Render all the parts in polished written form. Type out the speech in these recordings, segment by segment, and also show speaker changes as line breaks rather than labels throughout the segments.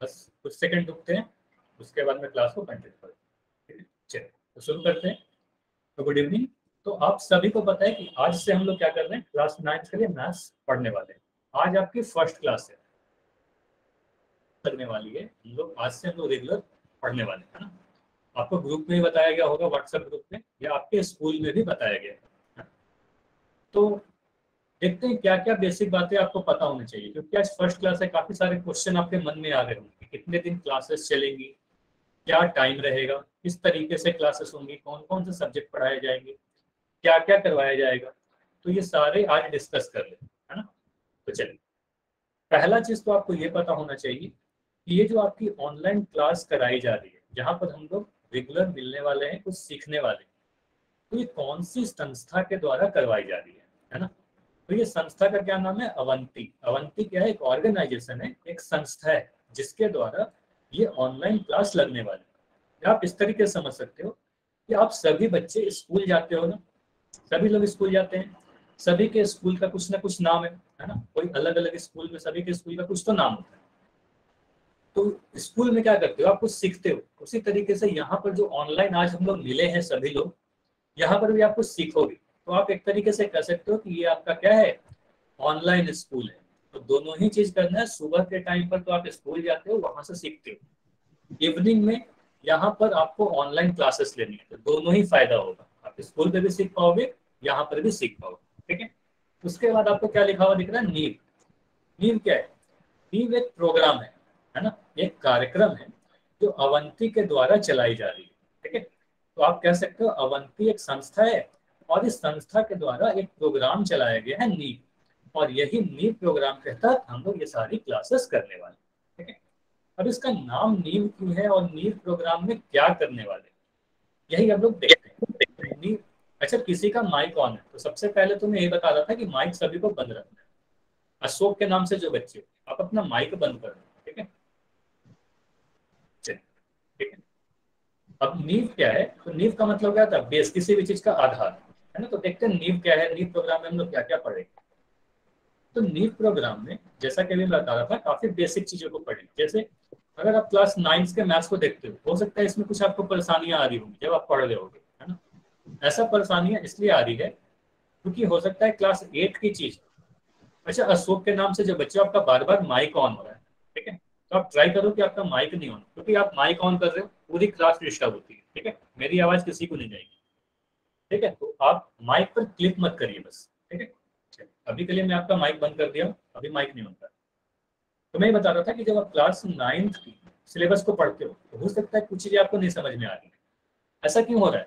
बस कुछ सेकंड रुकते हैं, उसके बाद में क्लास को कंटिन्यू करते हैं। चलिए तो शुरू करते हैं। तो गुड इवनिंग। तो आप सभी को पता है कि आज से हम लोग क्या कर रहे हैं, क्लास 9 के लिए मैथ्स पढ़ने वाले हैं। आज आपकी फर्स्ट क्लास है, लगने वाली है। हम लोग आज से हम लोग रेगुलर पढ़ने वाले हैं, है ना। आपको ग्रुप में ही बताया गया होगा, व्हाट्सएप ग्रुप में, या आपके स्कूल में भी बताया गया है। तो देखते हैं क्या क्या बेसिक बातें आपको पता होनी चाहिए, क्योंकि आज फर्स्ट क्लास है। काफी सारे क्वेश्चन आपके मन में आ रहे होंगे, कितने दिन क्लासेस चलेंगी, क्या टाइम रहेगा, किस तरीके से क्लासेस होंगी, कौन कौन से सब्जेक्ट पढ़ाए जाएंगे, क्या क्या करवाया जाएगा। तो ये सारे आज डिस्कस कर लें, है ना। तो चलिए, पहला चीज तो आपको ये पता होना चाहिए कि ये जो आपकी ऑनलाइन क्लास कराई जा रही है, जहाँ पर हम लोग रेगुलर मिलने वाले हैं, कुछ सीखने वाले हैं, तो ये कौन सी संस्था के द्वारा करवाई जा रही है ना। तो ये संस्था का क्या नाम है, अवंती। अवंती क्या है, एक ऑर्गेनाइजेशन है, एक संस्था है, जिसके द्वारा ये ऑनलाइन क्लास लगने वाली है। आप इस तरीके से समझ सकते हो कि आप सभी बच्चे स्कूल जाते हो ना, सभी लोग स्कूल जाते हैं, सभी के स्कूल का कुछ ना कुछ नाम है ना। कोई अलग अलग स्कूल में, सभी के स्कूल का कुछ तो नाम होता है। तो स्कूल में क्या करते हो, आप कुछ सीखते हो। उसी तरीके से यहाँ पर जो ऑनलाइन आज हम लोग मिले हैं सभी लोग, यहाँ पर भी आप कुछ सीखोगे। तो आप एक तरीके से कह सकते हो कि ये आपका क्या है, ऑनलाइन स्कूल है। तो दोनों ही चीज करना है। सुबह के टाइम पर तो आप स्कूल जाते हो, वहां से सीखते हो। इवनिंग में यहाँ पर आपको ऑनलाइन क्लासेस लेनी है, तो दोनों ही फायदा होगा। आप स्कूल पे भी सीख पाओगे, यहाँ पर भी सीख पाओगे। ठीक है। उसके बाद आपको क्या लिखा हुआ दिख रहा है, नीव। नीव क्या है, नीव एक प्रोग्राम है ना, एक कार्यक्रम है जो अवंती के द्वारा चलाई जा रही है। ठीक है। तो आप कह सकते हो अवंती एक संस्था है, और इस संस्था के द्वारा एक प्रोग्राम चलाया गया है, नीव। और यही नीव प्रोग्राम के तहत हम लोग ये सारी क्लासेस करने वाले। ठीक है। अब इसका नाम नीव क्यों है, और नीव प्रोग्राम में क्या करने वाले, यही हम लोग देखते हैं। तो नीव, अच्छा किसी का माइक ऑन है, तो सबसे पहले तो मैं ये बता रहा था कि माइक सभी को बंद रखना है। अशोक के नाम से जो बच्चे हो, आप अपना माइक बंद कर दो। ठीक है। चलिए, ठीक है। अब नींव क्या है, तो नींव का मतलब क्या था, बेस, किसी भी चीज का आधार, है ना। तो देखते हैं नींव क्या है, नींव प्रोग्राम में हम लोग क्या क्या पढ़ेंगे। तो नींव प्रोग्राम में जैसा कि अभी मैं बता रहा था, काफी बेसिक चीजों को पढ़ेंगे। जैसे अगर आप क्लास 9 के मैथ्स को देखते हो सकता है इसमें कुछ आपको परेशानियां आ रही होंगी जब आप पढ़ रहे होगे, है ना। ऐसा परेशानियां इसलिए आ रही है क्योंकि हो सकता है क्लास 8 की चीज, अच्छा अशोक के नाम से जो बच्चे, आपका बार बार माइक ऑन हो रहा है। ठीक है। तो आप ट्राई करो कि आपका माइक नहीं ऑन, क्योंकि आप माइक ऑन कर रहे हो पूरी क्लास डिस्टर्ब होती है। ठीक है। मेरी आवाज किसी को नहीं जाएगी। ठीक है। तो आप माइक पर क्लिक मत करिए बस। ठीक है। चलिए, अभी के लिए मैं आपका माइक बंद कर दिया हूँ, अभी माइक नहीं होता। तो मैं ये बता रहा था कि जब आप क्लास 9 की सिलेबस को पढ़ते हो, तो हो सकता है कुछ चीजें आपको नहीं समझ में आ रही है। ऐसा क्यों हो रहा है,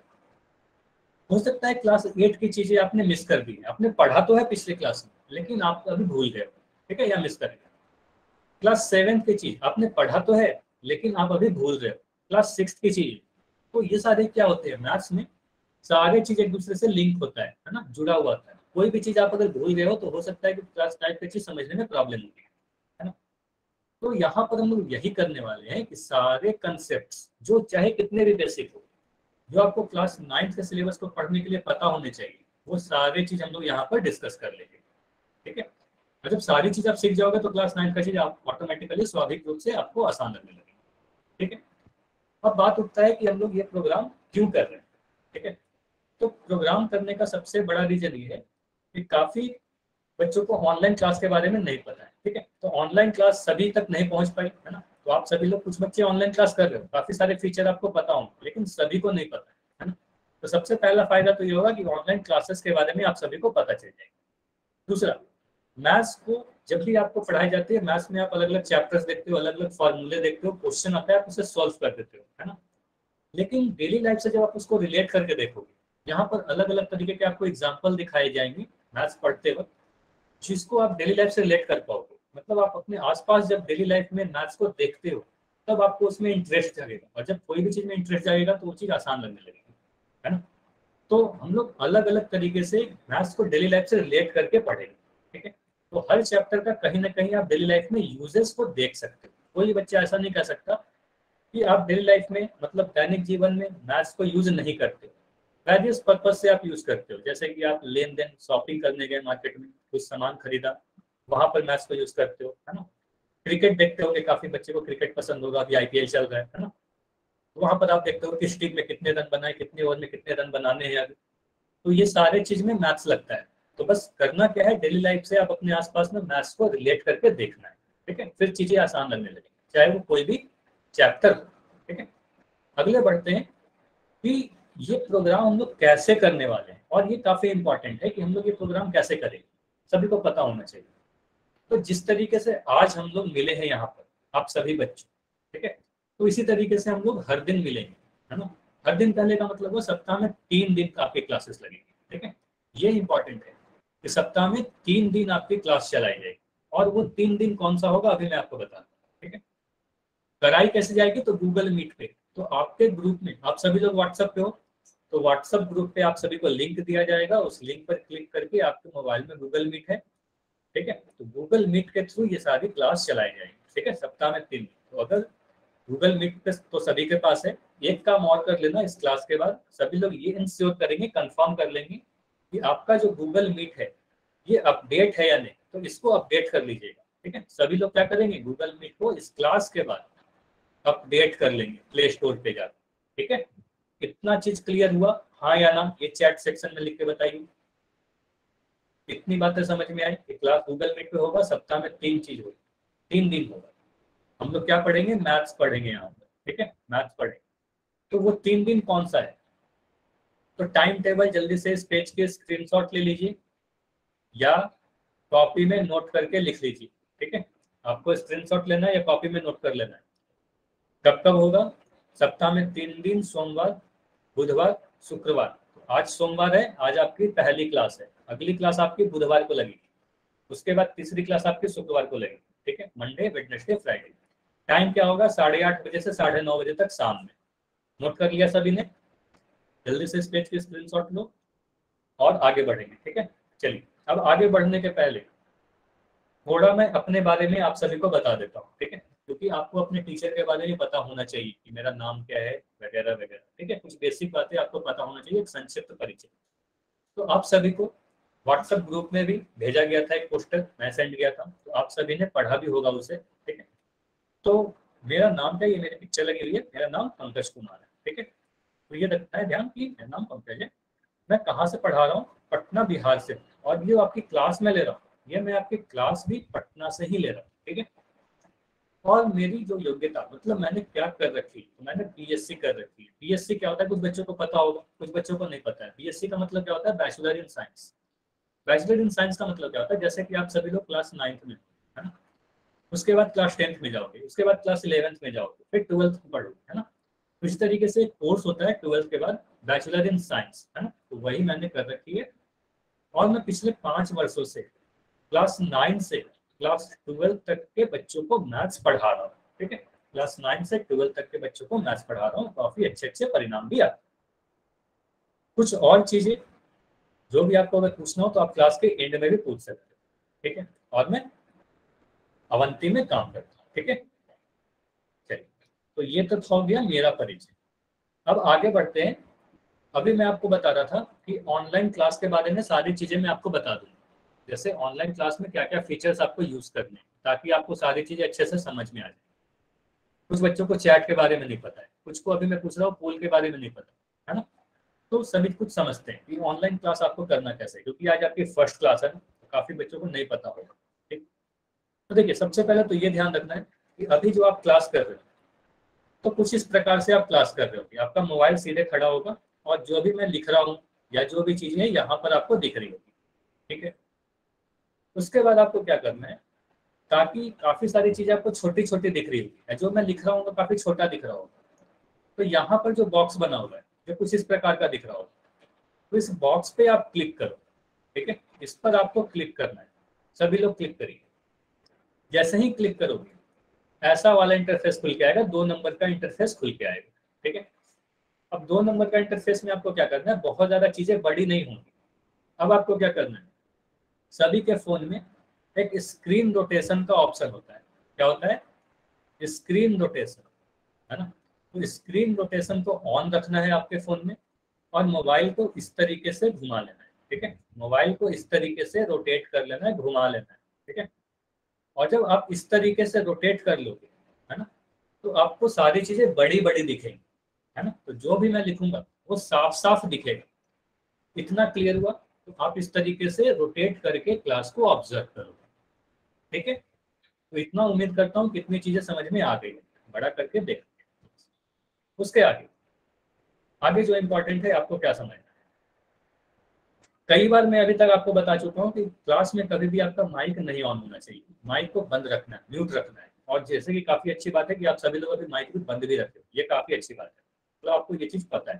हो सकता है क्लास 8 की चीजें आपने मिस कर दी है। आपने पढ़ा तो है पिछले क्लास में, लेकिन आप अभी भूल गए हो। ठीक है, या मिस कर गए। क्लास 7 की चीज आपने पढ़ा तो है, लेकिन आप अभी भूल रहे हो। क्लास 6 की चीज। तो ये सारे क्या होते हैं, मैथ्स में सारे चीज एक दूसरे से लिंक होता है ना, जुड़ा हुआ होता है। कोई भी चीज आप अगर भूल गए हो, तो हो सकता है कि क्लास 5 की चीज समझने में प्रॉब्लम होगी, है ना। तो यहाँ पर हम लोग यही करने वाले हैं कि सारे कंसेप्ट जो चाहे कितने भी बेसिक हो, जो आपको क्लास 9 के सिलेबस को पढ़ने के लिए पता होने चाहिए, वो सारी चीज हम लोग यहाँ पर डिस्कस कर लेंगे। ठीक है। और जब सारी चीज आप सीख जाओगे, तो क्लास 9 का चीज आप ऑटोमेटिकली स्वाभाविक रूप से आपको आसान लगने लगेगी। ठीक है। अब बात उठता है कि हम लोग ये प्रोग्राम क्यों कर रहे हैं। ठीक है। तो प्रोग्राम करने का सबसे बड़ा रीजन ये है कि काफी बच्चों को ऑनलाइन क्लास के बारे में नहीं पता है। ठीक है। तो ऑनलाइन क्लास सभी तक नहीं पहुंच पाई, है ना। तो आप सभी लोग, कुछ बच्चे ऑनलाइन क्लास कर रहे हो, काफी सारे फीचर आपको पता होंगे, लेकिन सभी को नहीं पता है ना। तो सबसे पहला फायदा तो ये होगा कि ऑनलाइन क्लासेस के बारे में आप सभी को पता चल जाएगा। दूसरा, मैथ्स को जब भी आपको पढ़ाई जाती है, मैथ्स में आप अलग अलग चैप्टर्स देखते हो, अलग अलग फॉर्मूले देखते हो, क्वेश्चन आता है, आप उसे सॉल्व कर देते हो, है ना। लेकिन डेली लाइफ से जब आप उसको रिलेट करके देखोगे, यहाँ पर अलग अलग तरीके के आपको एग्जाम्पल दिखाए जाएंगे मैथ्स पढ़ते वक्त, जिसको आप डेली लाइफ से रिलेट कर पाओगे। मतलब आप अपने आसपास जब डेली लाइफ में मैथ्स को देखते हो, तब आपको उसमें इंटरेस्ट जगेगा, और जब कोई भी चीज में इंटरेस्ट जाएगा तो वो चीज आसान लगने लगेगी, है ना। तो हम लोग अलग अलग तरीके से मैथ्स को डेली लाइफ से रिलेट करके पढ़ेंगे। ठीक है। तो हर चैप्टर का कहीं ना कहीं आप डेली लाइफ में यूजेस को देख सकते हो। कोई बच्चा ऐसा नहीं कह सकता कि आप डेली लाइफ में, मतलब दैनिक जीवन में, मैथ्स को यूज नहीं करते। वेरियस पर्पज से आप यूज करते हो। जैसे कि आप लेन देन, शॉपिंग करने गए मार्केट में, कुछ सामान खरीदा, वहां पर मैथ्स को यूज करते हो, है ना। क्रिकेट देखते होंगे, काफी बच्चे को क्रिकेट पसंद होगा, अभी आईपीएल चल रहा है ना। वहां पर आप देखते हो किस टीम में कितने रन बनाए, कितने ओवर में कितने रन बनाने हैं अभी। तो ये सारे चीज में मैथ्स लगता है। तो बस करना क्या है, डेली लाइफ से आप अपने आसपास में मैथ्स को रिलेट करके देखना है, ठीक है, फिर चीजें आसान लगने लगेंगी, चाहे वो कोई भी चैप्टर हो, ठीक है। अगले बढ़ते हैं कि ये प्रोग्राम हम लोग कैसे करने वाले हैं, और ये काफी इंपॉर्टेंट है कि हम लोग ये प्रोग्राम कैसे करेंगे, सभी को पता होना चाहिए। तो जिस तरीके से आज हम लोग मिले हैं यहाँ पर आप सभी बच्चों, ठीक है, तो इसी तरीके से हम लोग हर दिन मिलेंगे, है ना। हर दिन पहले का मतलब वो सप्ताह में 3 दिन आपकी क्लासेस लगेंगी, ठीक है। ये इंपॉर्टेंट है कि सप्ताह में 3 दिन आपकी क्लास चलाई जाएगी, और वो 3 दिन कौन सा होगा अभी मैं आपको बता दूँ, ठीक है। कराई कैसे जाएगी, तो गूगल मीट पे। तो आपके ग्रुप में आप सभी लोग व्हाट्सएप पे हो, तो व्हाट्सएप ग्रुप पे आप सभी को लिंक दिया जाएगा, उस लिंक पर क्लिक करके आपके मोबाइल में गूगल मीट है, ठीक है। तो गूगल मीट के थ्रू ये सारी क्लास चलाई जाएगी, ठीक है, सप्ताह में 3 दिन। तो अगर गूगल मीट पे तो सभी के पास है, एक काम और कर लेना, इस क्लास के बाद सभी लोग ये इंश्योर करेंगे, कंफर्म कर लेंगे कि आपका जो गूगल मीट है ये अपडेट है या नहीं, तो इसको अपडेट कर लीजिएगा, ठीक है। सभी लोग क्या करेंगे, गूगल मीट को इस क्लास के बाद अपडेट कर लेंगे प्ले स्टोर पे जाकर, ठीक है। इतना चीज क्लियर हुआ, हाँ या ना, ये चैट सेक्शन में लिख के बताइए। इतनी बातें समझ में आई कि क्लास गूगल मीट पे होगा, सप्ताह में 3 चीज होगी, 3 दिन होगा। हम लोग क्या पढ़ेंगे, मैथ्स पढ़ेंगे यहाँ पर, ठीक है, मैथ्स पढ़ेंगे। तो वो 3 दिन कौन सा है, तो टाइम टेबल जल्दी से इस पेज के स्क्रीनशॉट ले लीजिए, या कॉपी में नोट करके लिख लीजिए, ठीक है। आपको स्क्रीनशॉट लेना है या कॉपी में नोट कर लेना है। कब कब होगा, सप्ताह में 3 दिन, सोमवार, बुधवार, शुक्रवार। तो आज सोमवार है, आज आपकी पहली क्लास है, अगली क्लास आपकी बुधवार को लगेगी, उसके बाद तीसरी क्लास आपकी शुक्रवार को लगेगी, ठीक है, मंडे, वेडनेसडे, फ्राइडे। टाइम क्या होगा, 8:30 बजे से 9:30 बजे तक शाम में। नोट कर लिया सभी ने, जल्दी से इस पेज की स्क्रीनशॉट लो और आगे बढ़ेंगे, ठीक है। चलिए, अब आगे बढ़ने के पहले थोड़ा मैं अपने बारे में आप सभी को बता देता हूँ, ठीक है, क्योंकि आपको अपने टीचर के बारे में पता होना चाहिए कि मेरा नाम क्या है, वगैरह वगैरह, ठीक है। कुछ बेसिक बातें आपको पता होना चाहिए, एक संक्षिप्त परिचय। तो आप सभी को व्हाट्सएप ग्रुप में भी भेजा गया था एक पोस्टर, मैं सेंड किया था, तो आप सभी ने पढ़ा भी होगा उसे, ठीक है। तो मेरा नाम क्या, ये मेरी पिक्चर लगी हुई है, मेरा नाम पंकज कुमार है, ठीक है। तो ये रखना है ध्यान कि मेरा नाम पंकज है। मैं कहाँ से पढ़ा रहा हूँ, पटना बिहार से। और ये आपकी क्लास में ले रहा हूँ, ये मैं आपकी क्लास भी पटना से ही ले रहा हूँ, ठीक है। और मेरी जो योग्यता, मतलब मैंने क्या कर रखी है, तो मैंने बीएससी कर रखी है। बीएससी क्या होता है, कुछ बच्चों को पता होगा, कुछ बच्चों को नहीं पता है। बीएससी का मतलब क्या होता है, bachelor in science. Bachelor in science का मतलब क्या होता है, जैसे कि आप सभी लोग क्लास 9th में, है ना, उसके बाद क्लास 10th में जाओगे, उसके बाद क्लास 11th में जाओगे, फिर 12th में पढ़ोगे, है ना। तो इस तरीके से एक कोर्स होता है 12th के बाद, बैचलर इन साइंस, है ना, तो वही मैंने कर रखी है। और मैं पिछले 5 वर्षों से क्लास 9 से क्लास 12 तक के बच्चों को मैथ्स पढ़ा रहा हूँ, ठीक है। क्लास 9 से 12 तक के बच्चों को मैथ्स पढ़ा रहा हूँ, काफी अच्छे अच्छे परिणाम भी आते हैं। कुछ और चीजें जो भी आपको अगर पूछना हो तो आप क्लास के एंड में भी पूछ सकते हैं, ठीक है। और मैं अवंती में काम करता हूँ, ठीक है। चलिए, तो ये तो हो गया मेरा परिचय। अब आगे बढ़ते हैं। अभी मैं आपको बता रहा था कि ऑनलाइन क्लास के बारे में सारी चीजें मैं आपको बता दूंगा, जैसे ऑनलाइन क्लास में क्या क्या फीचर्स आपको यूज करने हैं, ताकि आपको सारी चीजें अच्छे से समझ में आ जाए। कुछ बच्चों को चैट के बारे में नहीं पता है, कुछ को अभी मैं पूछ रहा हूँ पोल के बारे में नहीं पता, है ना। तो सभी कुछ समझते हैं कि ऑनलाइन क्लास आपको करना कैसे है, क्योंकि आज आपकी फर्स्ट क्लास है, तो काफी बच्चों को नहीं पता होगा, ठीक। तो देखिए, सबसे पहले तो ये ध्यान रखना है कि अभी जो आप क्लास कर रहे हो, तो कुछ इस प्रकार से आप क्लास कर रहे हो कि आपका मोबाइल सीधे खड़ा होगा, और जो भी मैं लिख रहा हूँ या जो भी चीजें हैं यहाँ पर आपको दिख रही होगी, ठीक है। उसके बाद आपको क्या करना है, ताकि काफी सारी चीजें आपको छोटी छोटी दिख रही होगी, जो मैं लिख रहा हूँ काफी छोटा दिख रहा होगा, तो यहाँ पर जो बॉक्स बना हुआ है जो कुछ इस प्रकार का दिख रहा होगा, तो इस बॉक्स पे आप क्लिक करो, ठीक है। इस पर आपको क्लिक करना है, सभी लोग क्लिक करिए। जैसे ही क्लिक करोगे ऐसा वाला इंटरफेस खुल के आएगा, 2 नंबर का इंटरफेस खुल के आएगा, ठीक है। अब 2 नंबर का इंटरफेस में आपको क्या करना है, बहुत ज्यादा चीजें बड़ी नहीं होंगी। अब आपको क्या करना है, सभी के फोन में एक स्क्रीन रोटेशन का ऑप्शन होता है। क्या होता है, स्क्रीन रोटेशन, है ना। तो स्क्रीन रोटेशन को ऑन रखना है आपके फोन में, और मोबाइल को इस तरीके से घुमा लेना है, ठीक है। मोबाइल को इस तरीके से रोटेट कर लेना है, घुमा लेना है, ठीक है। और जब आप इस तरीके से रोटेट कर लोगे, है ना, तो आपको सारी चीजें बड़ी बड़ी दिखेंगी, है ना। तो जो भी मैं लिखूंगा वो साफ साफ दिखेगा। इतना क्लियर हुआ? तो आप इस तरीके से रोटेट करके क्लास को ऑब्जर्व करोगे, ठीक है। तो इतना उम्मीद करता हूँ कितनी चीजें समझ में आ गई। बड़ा करके देखो। उसके आगे आगे जो इम्पोर्टेंट है, आपको क्या समझना है। कई बार मैं अभी तक आपको बता चुका हूँ कि क्लास में कभी भी आपका माइक नहीं ऑन होना चाहिए, माइक को बंद रखना है, म्यूट रखना है। और जैसे कि काफी अच्छी बात है कि आप सभी लोग अभी माइक भी बंद भी रखते हो, ये काफी अच्छी बात है। तो आपको ये चीज पता है।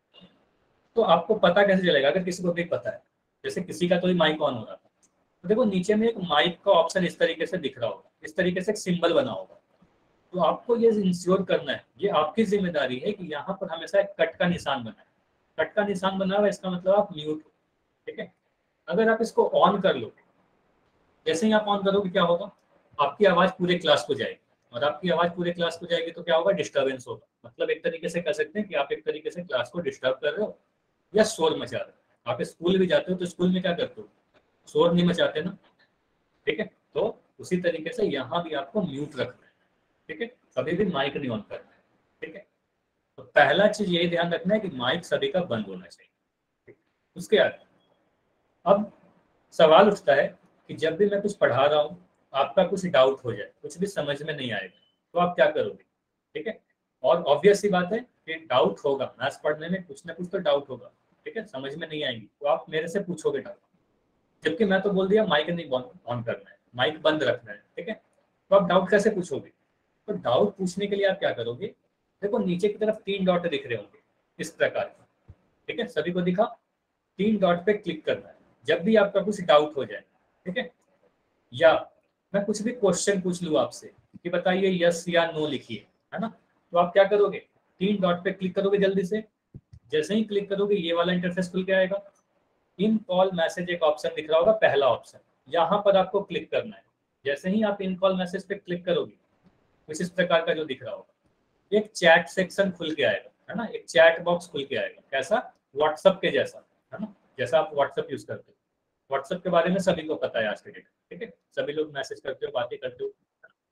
तो आपको पता कैसे चलेगा अगर किसी को भी पता है? जैसे किसी का तो ही माइक ऑन हो रहा था, तो देखो नीचे में एक माइक का ऑप्शन इस तरीके से दिख रहा होगा, इस तरीके से एक सिंबल बना होगा। तो आपको ये इंश्योर करना है, ये आपकी जिम्मेदारी है कि यहाँ पर हमेशा एक कट का निशान बना है। कट का निशान बना हुआ, इसका मतलब आप म्यूट हो, ठीक है। अगर आप इसको ऑन कर लो, जैसे ही आप ऑन करोगे क्या होगा, आपकी आवाज पूरे क्लास को जाएगी। और आपकी आवाज पूरे क्लास को जाएगी तो क्या होगा, डिस्टर्बेंस होगा। मतलब एक तरीके से कह सकते हैं कि आप एक तरीके से क्लास को डिस्टर्ब कर रहे हो या शोर मचा रहे हो। आप स्कूल भी जाते हो तो स्कूल में क्या करते हो, शोर नहीं मचाते ना, ठीक है। तो उसी तरीके से यहाँ भी आपको म्यूट रखना है, ठीक है। कभी भी माइक नहीं ऑन करना है, ठीक है। तो पहला चीज यही ध्यान रखना है कि माइक सभी का बंद होना चाहिए। उसके आगे अब सवाल उठता है कि जब भी मैं कुछ पढ़ा रहा हूँ, आपका कुछ डाउट हो जाए, कुछ भी समझ में नहीं आएगा, तो आप क्या करोगे, ठीक है। और ऑब्वियस सी बात है कि डाउट होगा, मैथ्स पढ़ने में कुछ ना कुछ तो डाउट होगा, ठीक है। समझ में नहीं आएंगी तो आप मेरे से पूछोगे डाउट, जबकि मैं तो बोल दिया माइक नहीं ऑन करना है, माइक बंद रखना है, ठीक है। तो आप डाउट कैसे पूछोगे? तो डाउट पूछने के लिए आप क्या करोगे, देखो नीचे की तरफ 3 डॉट दिख रहे होंगे इस प्रकार का, ठीक है। सभी को दिखा? 3 डॉट पे क्लिक करना है जब भी आपका कुछ डाउट हो जाए, ठीक है। या मैं कुछ भी क्वेश्चन पूछ लूँ आपसे कि बताइए यस या नो लिखिए, है ना। तो आप क्या करोगे, 3 डॉट पे क्लिक करोगे जल्दी से। जैसे ही क्लिक करोगे ये वाला इंटरफेस खुल के आएगा। इन कॉल मैसेज एक ऑप्शन दिख रहा होगा, पहला ऑप्शन, यहाँ पर आपको क्लिक करना है। जैसे ही आप इन कॉल मैसेज पे क्लिक करोगे, कुछ इस प्रकार का जो दिख रहा होगा, एक चैट सेक्शन खुल के आएगा, है ना। एक चैट बॉक्स खुल के आएगा, कैसा, व्हाट्सएप के जैसा, है ना। जैसा आप व्हाट्सएप यूज करते हो, व्हाट्सएप के बारे में सभी को पता है आज के डेट, ठीक है। सभी लोग मैसेज करते हो, बातें करते हो।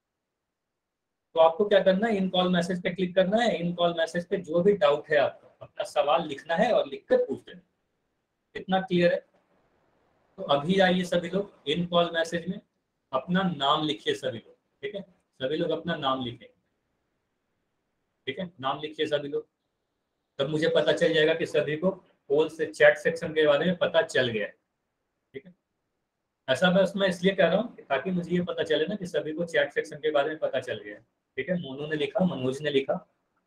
तो आपको क्या करना है, इन कॉल मैसेज पे क्लिक करना है। इन कॉल मैसेज पे जो भी डाउट है आपका, अपना सवाल लिखना है और लिखकर पूछ देना। कितना क्लियर है? तो अभी आइए सभी लोग इन कॉल मैसेज में अपना नाम लिखिए सभी लोग, ठीक है। सभी लोग अपना नाम लिखें, ठीक है। नाम लिखिए सभी लोग, तब मुझे पता चल जाएगा कि सभी को कॉल से चैट सेक्शन के बारे में पता चल गया है, ठीक है। ऐसा मैं उसमें इसलिए कह रहा हूँ ताकि मुझे ये पता चले ना कि सभी को चैट सेक्शन के बारे में पता चल गया है, ठीक है। मोनू ने लिखा, मनोज ने लिखा,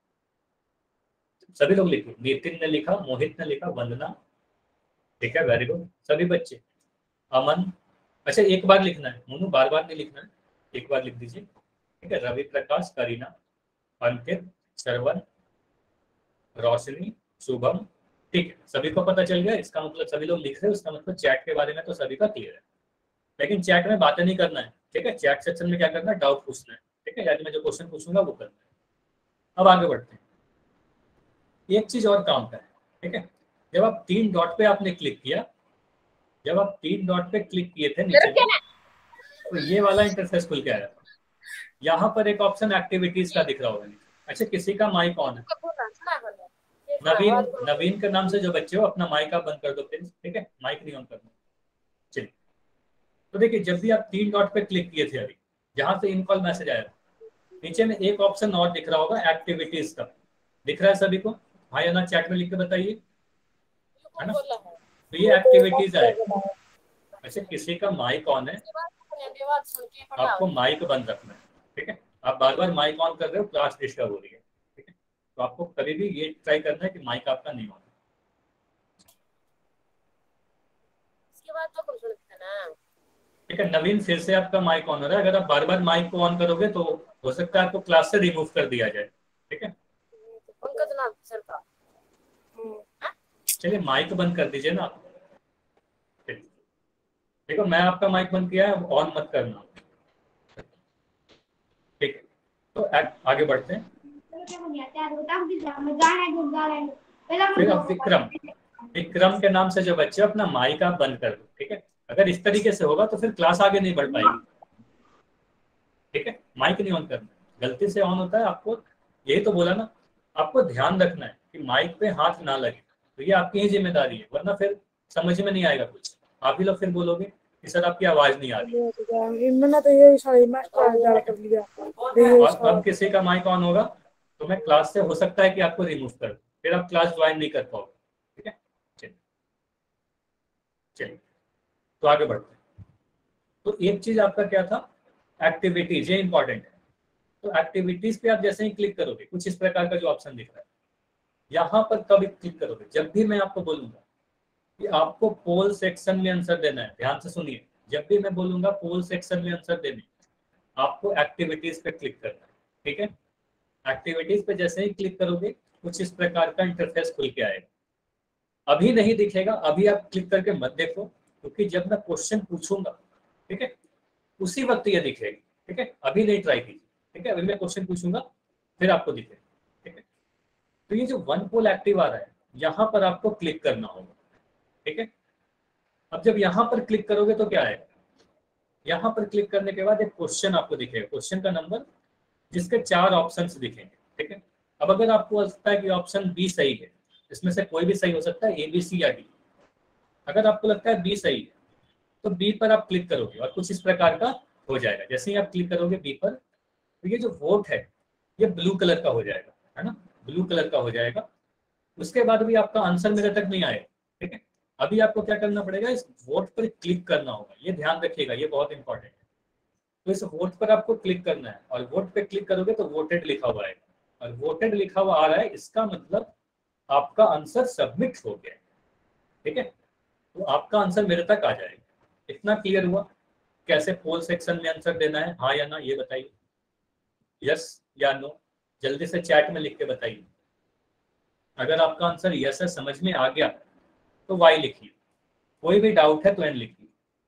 सभी लोग लिखे, नितिन ने लिखा, मोहित ने लिखा, वंदना, ठीक है, वेरी गुड सभी बच्चे। अमन, अच्छा एक बार लिखना है मोनू, बार बार नहीं लिखना है, एक बार लिख दीजिए, ठीक है। रवि प्रकाश, करीना, अंकित, श्रवण, रोशनी, शुभम, ठीक है। सभी को पता चल गया, इसका मतलब सभी लोग लिख रहे हैं, उसका मतलब चैट के बारे में तो सभी का क्लियर है। लेकिन चैट में बातें नहीं करना है, ठीक है। चैट सेक्शन में क्या करना है, डाउट पूछना है, ठीक है। यानी मैं जो क्वेश्चन पूछूंगा वो करना है। अब आगे बढ़ते हैं। एक चीज और काम का है, ठीक है। जब आप 3 डॉट पे आपने क्लिक किया, जब आप 3 डॉट पे क्लिक किए थे नीचे में, तो ये वाला इंटरफेस खुल के आया था। यहाँ पर एक ऑप्शन एक्टिविटीज का दिख रहा होगा। अच्छा किसी का माइक ऑन है, नवीन, नवीन के नाम से जो बच्चे हो अपना माइक आप बंद कर दो प्लीज, ठीक है। माइक नहीं ऑन करना, चलिए। तो देखिए जब भी आप 3 डॉट पे क्लिक किए थे अभी, जहां से इन कॉल मैसेज आया था, नीचे में एक ऑप्शन और दिख रहा होगा एक्टिविटीज का, दिख रहा है सभी को? हाँ या ना चैट में लिख के बताइए, है ना। तो ये एक्टिविटीज आएगा। अच्छा किसी का माइक ऑन है, आपको माइक बंद रखना है, ठीक है। आप बार बार माइक ऑन कर रहे हो, क्लास डिस्टर्ब हो रही है, ठीक है। तो आपको कभी भी ये ट्राई करना है कि माइक आपका नहीं ऑन। ठीक है नवीन, फिर से आपका माइक ऑन हो रहा है। अगर आप बार बार माइक को ऑन करोगे तो हो सकता है आपको क्लास से रिमूव कर दिया जाए, ठीक है। चलिए माइक बंद कर दीजिए ना आप, देखो मैं आपका माइक बंद किया है, ऑन मत करना, ठीक है। तो आगे बढ़ते हैं। फिर अब विक्रम, विक्रम के नाम से जो बच्चे अपना माइक आप बंद कर दो, ठीक है। अगर इस तरीके से होगा तो फिर क्लास आगे नहीं बढ़ पाएगी। माइक नहीं ऑन करना, गलती से ऑन होता है आपको, यही तो बोला ना, आपको ध्यान रखना है कि माइक पे हाथ ना लगे, तो ये आपकी ही जिम्मेदारी है, वरना फिर समझ में नहीं आएगा कुछ, आप ही लोग फिर बोलोगे कि सर आपकी आवाज नहीं आ रही।
मैंने तो ये सारी मैं ज्यादा कर लिया।
और अब किसी का माइक ऑन होगा तो मैं क्लास से हो सकता है कि आपको रिमूव कर दूं, फिर आप क्लास ज्वाइन नहीं कर पाओगे। ठीक है, चलिए चलिए, तो आगे बढ़ते हैं। तो एक चीज आपका क्या था, एक्टिविटीज, ये इंपॉर्टेंट है। तो एक्टिविटीज पे आप जैसे ही क्लिक करोगे कुछ इस प्रकार का जो ऑप्शन दिख रहा है, यहाँ पर कब क्लिक करोगे, जब भी मैं आपको बोलूंगा कि आपको पोल सेक्शन में आंसर देना है, ध्यान से सुनिए, जब भी मैं बोलूंगा पोल सेक्शन में आंसर देने, आपको एक्टिविटीज पे क्लिक करना है। ठीक है, एक्टिविटीज पे जैसे ही क्लिक करोगे कुछ इस प्रकार का इंटरफेस खुल के आएगा। अभी नहीं दिखेगा, अभी आप क्लिक करके मत देखो, क्योंकि जब मैं क्वेश्चन पूछूंगा, ठीक है, उसी वक्त ये दिखेगी। ठीक है, अभी नहीं ट्राई कीजिए। ठीक है, अभी मैं क्वेश्चन पूछूंगा फिर आपको दिखेगा। ठीक है, तो ये जो वन पोल एक्टिव आ रहा है, यहाँ पर आपको क्लिक करना होगा। ठीक है, अब जब यहाँ पर क्लिक करोगे तो क्या आएगा, यहाँ पर क्लिक करने के बाद एक क्वेश्चन आपको दिखेगा, क्वेश्चन का नंबर, जिसके 4 ऑप्शन दिखेंगे। ठीक है, अब अगर आपको लगता है कि ऑप्शन बी सही है, इसमें से कोई भी सही हो सकता है, ए बी सी या डी, अगर आपको लगता है बी सही है तो बी पर आप क्लिक करोगे और कुछ इस प्रकार का हो जाएगा। जैसे ही आप क्लिक करोगे बी पर, तो ये जो वोट है ये ब्लू कलर का हो जाएगा, है ना, ब्लू कलर का हो जाएगा। उसके बाद भी आपका आंसर मेरे तक नहीं आएगा। ठीक है, अभी आपको क्या करना पड़ेगा, इस वोट पर क्लिक करना होगा, ये ध्यान रखिएगा, ये बहुत इंपॉर्टेंट है। तो इस वोट पर आपको क्लिक करना है और वोट पे क्लिक करोगे तो वोटेड लिखा हुआ आएगा, और वोटेड लिखा हुआ आ रहा है, इसका मतलब आपका आंसर सबमिट हो गया। ठीक है, तो आपका आंसर मेरे तक आ जाएगा। इतना क्लियर हुआ कैसे पोल सेक्शन में आंसर देना है, हाँ या ना, ये बताइए, यस या नो, जल्दी से चैट में लिख के बताइए। अगर आपका आंसर यस है, समझ में आ गया, तो वाई लिखिए, कोई भी डाउट है तो एन लिखिए,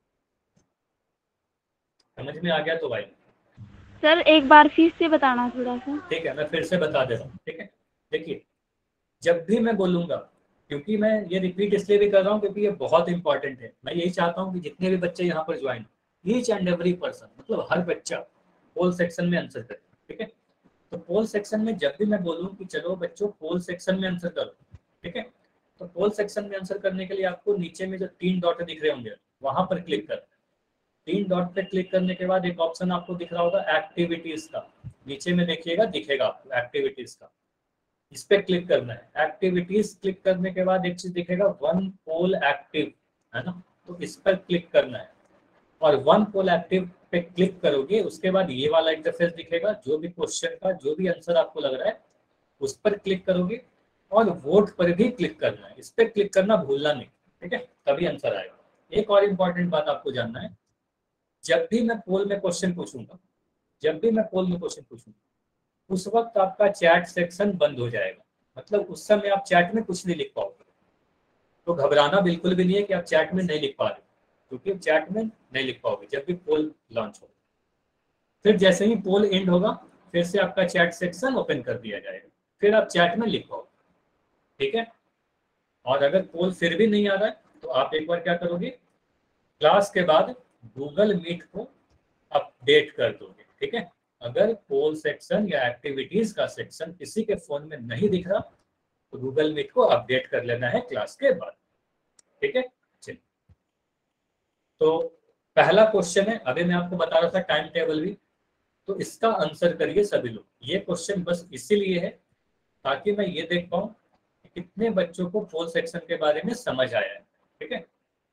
समझ में आ गया तो वाई।
सर एक बार फिर से बताना थोड़ा सा।
ठीक है, मैं फिर से बता दे रहा हूँ। ठीक है, देखिए, जब भी मैं बोलूंगा, क्योंकि मैं ये रिपीट इसलिए भी कर रहा हूँ क्योंकि ये बहुत इंपॉर्टेंट है, मैं यही चाहता हूँ कि जितने भी बच्चे यहाँ पर join, each and every person, मतलब हर बच्चा पोल सेक्शन में आंसर करे। ठीक है, तो पोल सेक्शन में जब भी मैं बोलूँ कि चलो बच्चों पोल सेक्शन में आंसर करो, ठीक है, तो पोल सेक्शन में आंसर करने के लिए आपको नीचे में जो 3 डॉट दिख रहे होंगे वहां पर क्लिक करना है। 3 डॉट पे क्लिक करने के बाद एक ऑप्शन आपको दिख रहा होगा एक्टिविटीज का, नीचे में देखिएगा, दिखेगा आपको एक्टिविटीज का, इस पे क्लिक करना है। एक्टिविटीज क्लिक करने के बाद एक चीज दिखेगा, वन पोल एक्टिव, है ना, तो इस पर क्लिक करना है और वन पोल एक्टिव पे क्लिक करोगे, उसके बाद ये वाला इंटरफेस दिखेगा, जो भी क्वेश्चन का जो भी आंसर आपको लग रहा है उस पर क्लिक करोगे, और वोट पर भी क्लिक करना है, इस पर क्लिक करना भूलना नहीं। ठीक है, तभी आंसर आएगा। एक और इम्पॉर्टेंट बात आपको जानना है, जब भी मैं पोल में क्वेश्चन पूछूंगा, जब भी मैं पोल में क्वेश्चन पूछूंगा, उस वक्त आपका चैट सेक्शन बंद हो जाएगा, मतलब उस समय आप चैट में कुछ नहीं लिख पाओगे। तो घबराना बिल्कुल भी नहीं है कि आप चैट में नहीं लिख पा रहे, क्योंकि चैट में नहीं लिख पाओगे जब भी पोल लॉन्च हो। फिर जैसे ही पोल एंड होगा फिर से आपका चैट सेक्शन ओपन कर दिया जाएगा, फिर आप चैट में लिख पाओगे। ठीक है, और अगर पोल फिर भी नहीं आ रहा है तो आप एक बार क्या करोगे, क्लास के बाद गूगल मीट को अपडेट कर दोगे। ठीक है, अगर पोल सेक्शन या एक्टिविटीज का सेक्शन किसी के फोन में नहीं दिख रहा तो गूगल मीट को अपडेट कर लेना है क्लास के बाद। ठीक है, चलिए, तो पहला क्वेश्चन है, अभी मैं आपको बता रहा था टाइम टेबल भी, तो इसका आंसर करिए सभी लोग। ये क्वेश्चन बस इसीलिए है ताकि मैं ये देख पाऊं कि कितने बच्चों को पोल सेक्शन के बारे में समझ आया है। ठीक है,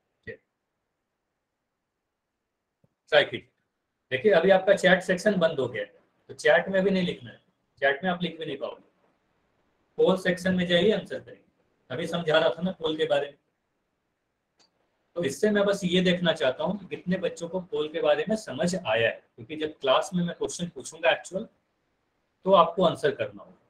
ट्राई कीजिए। देखिए अभी आपका चैट सेक्शन बंद हो गया है, तो चैट में भी नहीं लिखना है, चैट में आप लिख भी नहीं पाओगे, पोल सेक्शन में जाइए, आंसर करिए। अभी समझा रहा था ना पोल के बारे में, तो इससे मैं बस ये देखना चाहता हूँ कि कितने बच्चों को पोल के बारे में समझ आया है, क्योंकि जब क्लास में मैं क्वेश्चन पूछूंगा एक्चुअल, तो आपको आंसर करना होगा।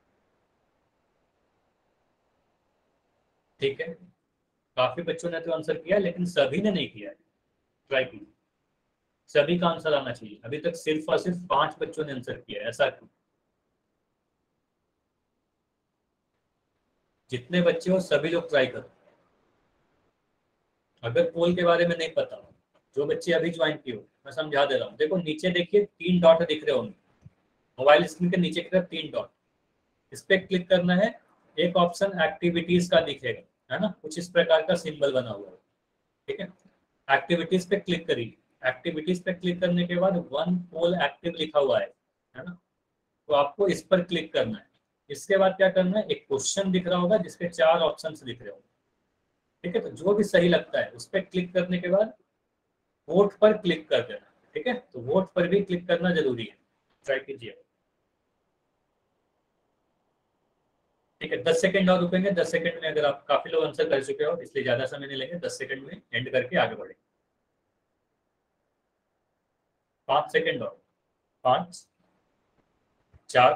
ठीक है, काफी बच्चों ने तो आंसर किया लेकिन सभी ने नहीं किया है, ट्राई कीजिए, सभी का आंसर आना चाहिए। अभी तक सिर्फ और सिर्फ 5 बच्चों ने आंसर किया है, ऐसा क्यों? जितने बच्चे हो सभी लोग ट्राई करो। अगर पोल के बारे में नहीं पता जो बच्चे अभी ज्वाइन किए हो मैं समझा दे रहा हूँ। देखो नीचे देखिए 3 डॉट दिख रहे होंगे, मोबाइल स्क्रीन के नीचे की तरफ 3 डॉट, इस पे क्लिक करना है। एक ऑप्शन एक्टिविटीज का दिखेगा, है ना, कुछ इस प्रकार का सिंबल बना हुआ है, ठीक है। एक्टिविटीज पे क्लिक करिए। एक्टिविटीज पे क्लिक करने के बाद वन पोल एक्टिव लिखा हुआ है ना, तो आपको इस पर क्लिक करना है। इसके बाद क्या करना है, एक क्वेश्चन दिख रहा होगा जिसके 4 ऑप्शंस दिख रहे होंगे, ठीक है। तो जो भी सही लगता है उस पर क्लिक करने के बाद वोट पर क्लिक कर देना, ठीक है। तो वोट पर भी क्लिक करना जरूरी है, ट्राई कीजिए, ठीक है। 10 सेकंड और रुकेंगे, 10 सेकंड में अगर आप काफी लोग आंसर कर चुके हो इसलिए ज्यादा समय नहीं लेंगे, 10 सेकंड में एंड करके आगे बढ़ेंगे। 5 सेकंड और, 5 4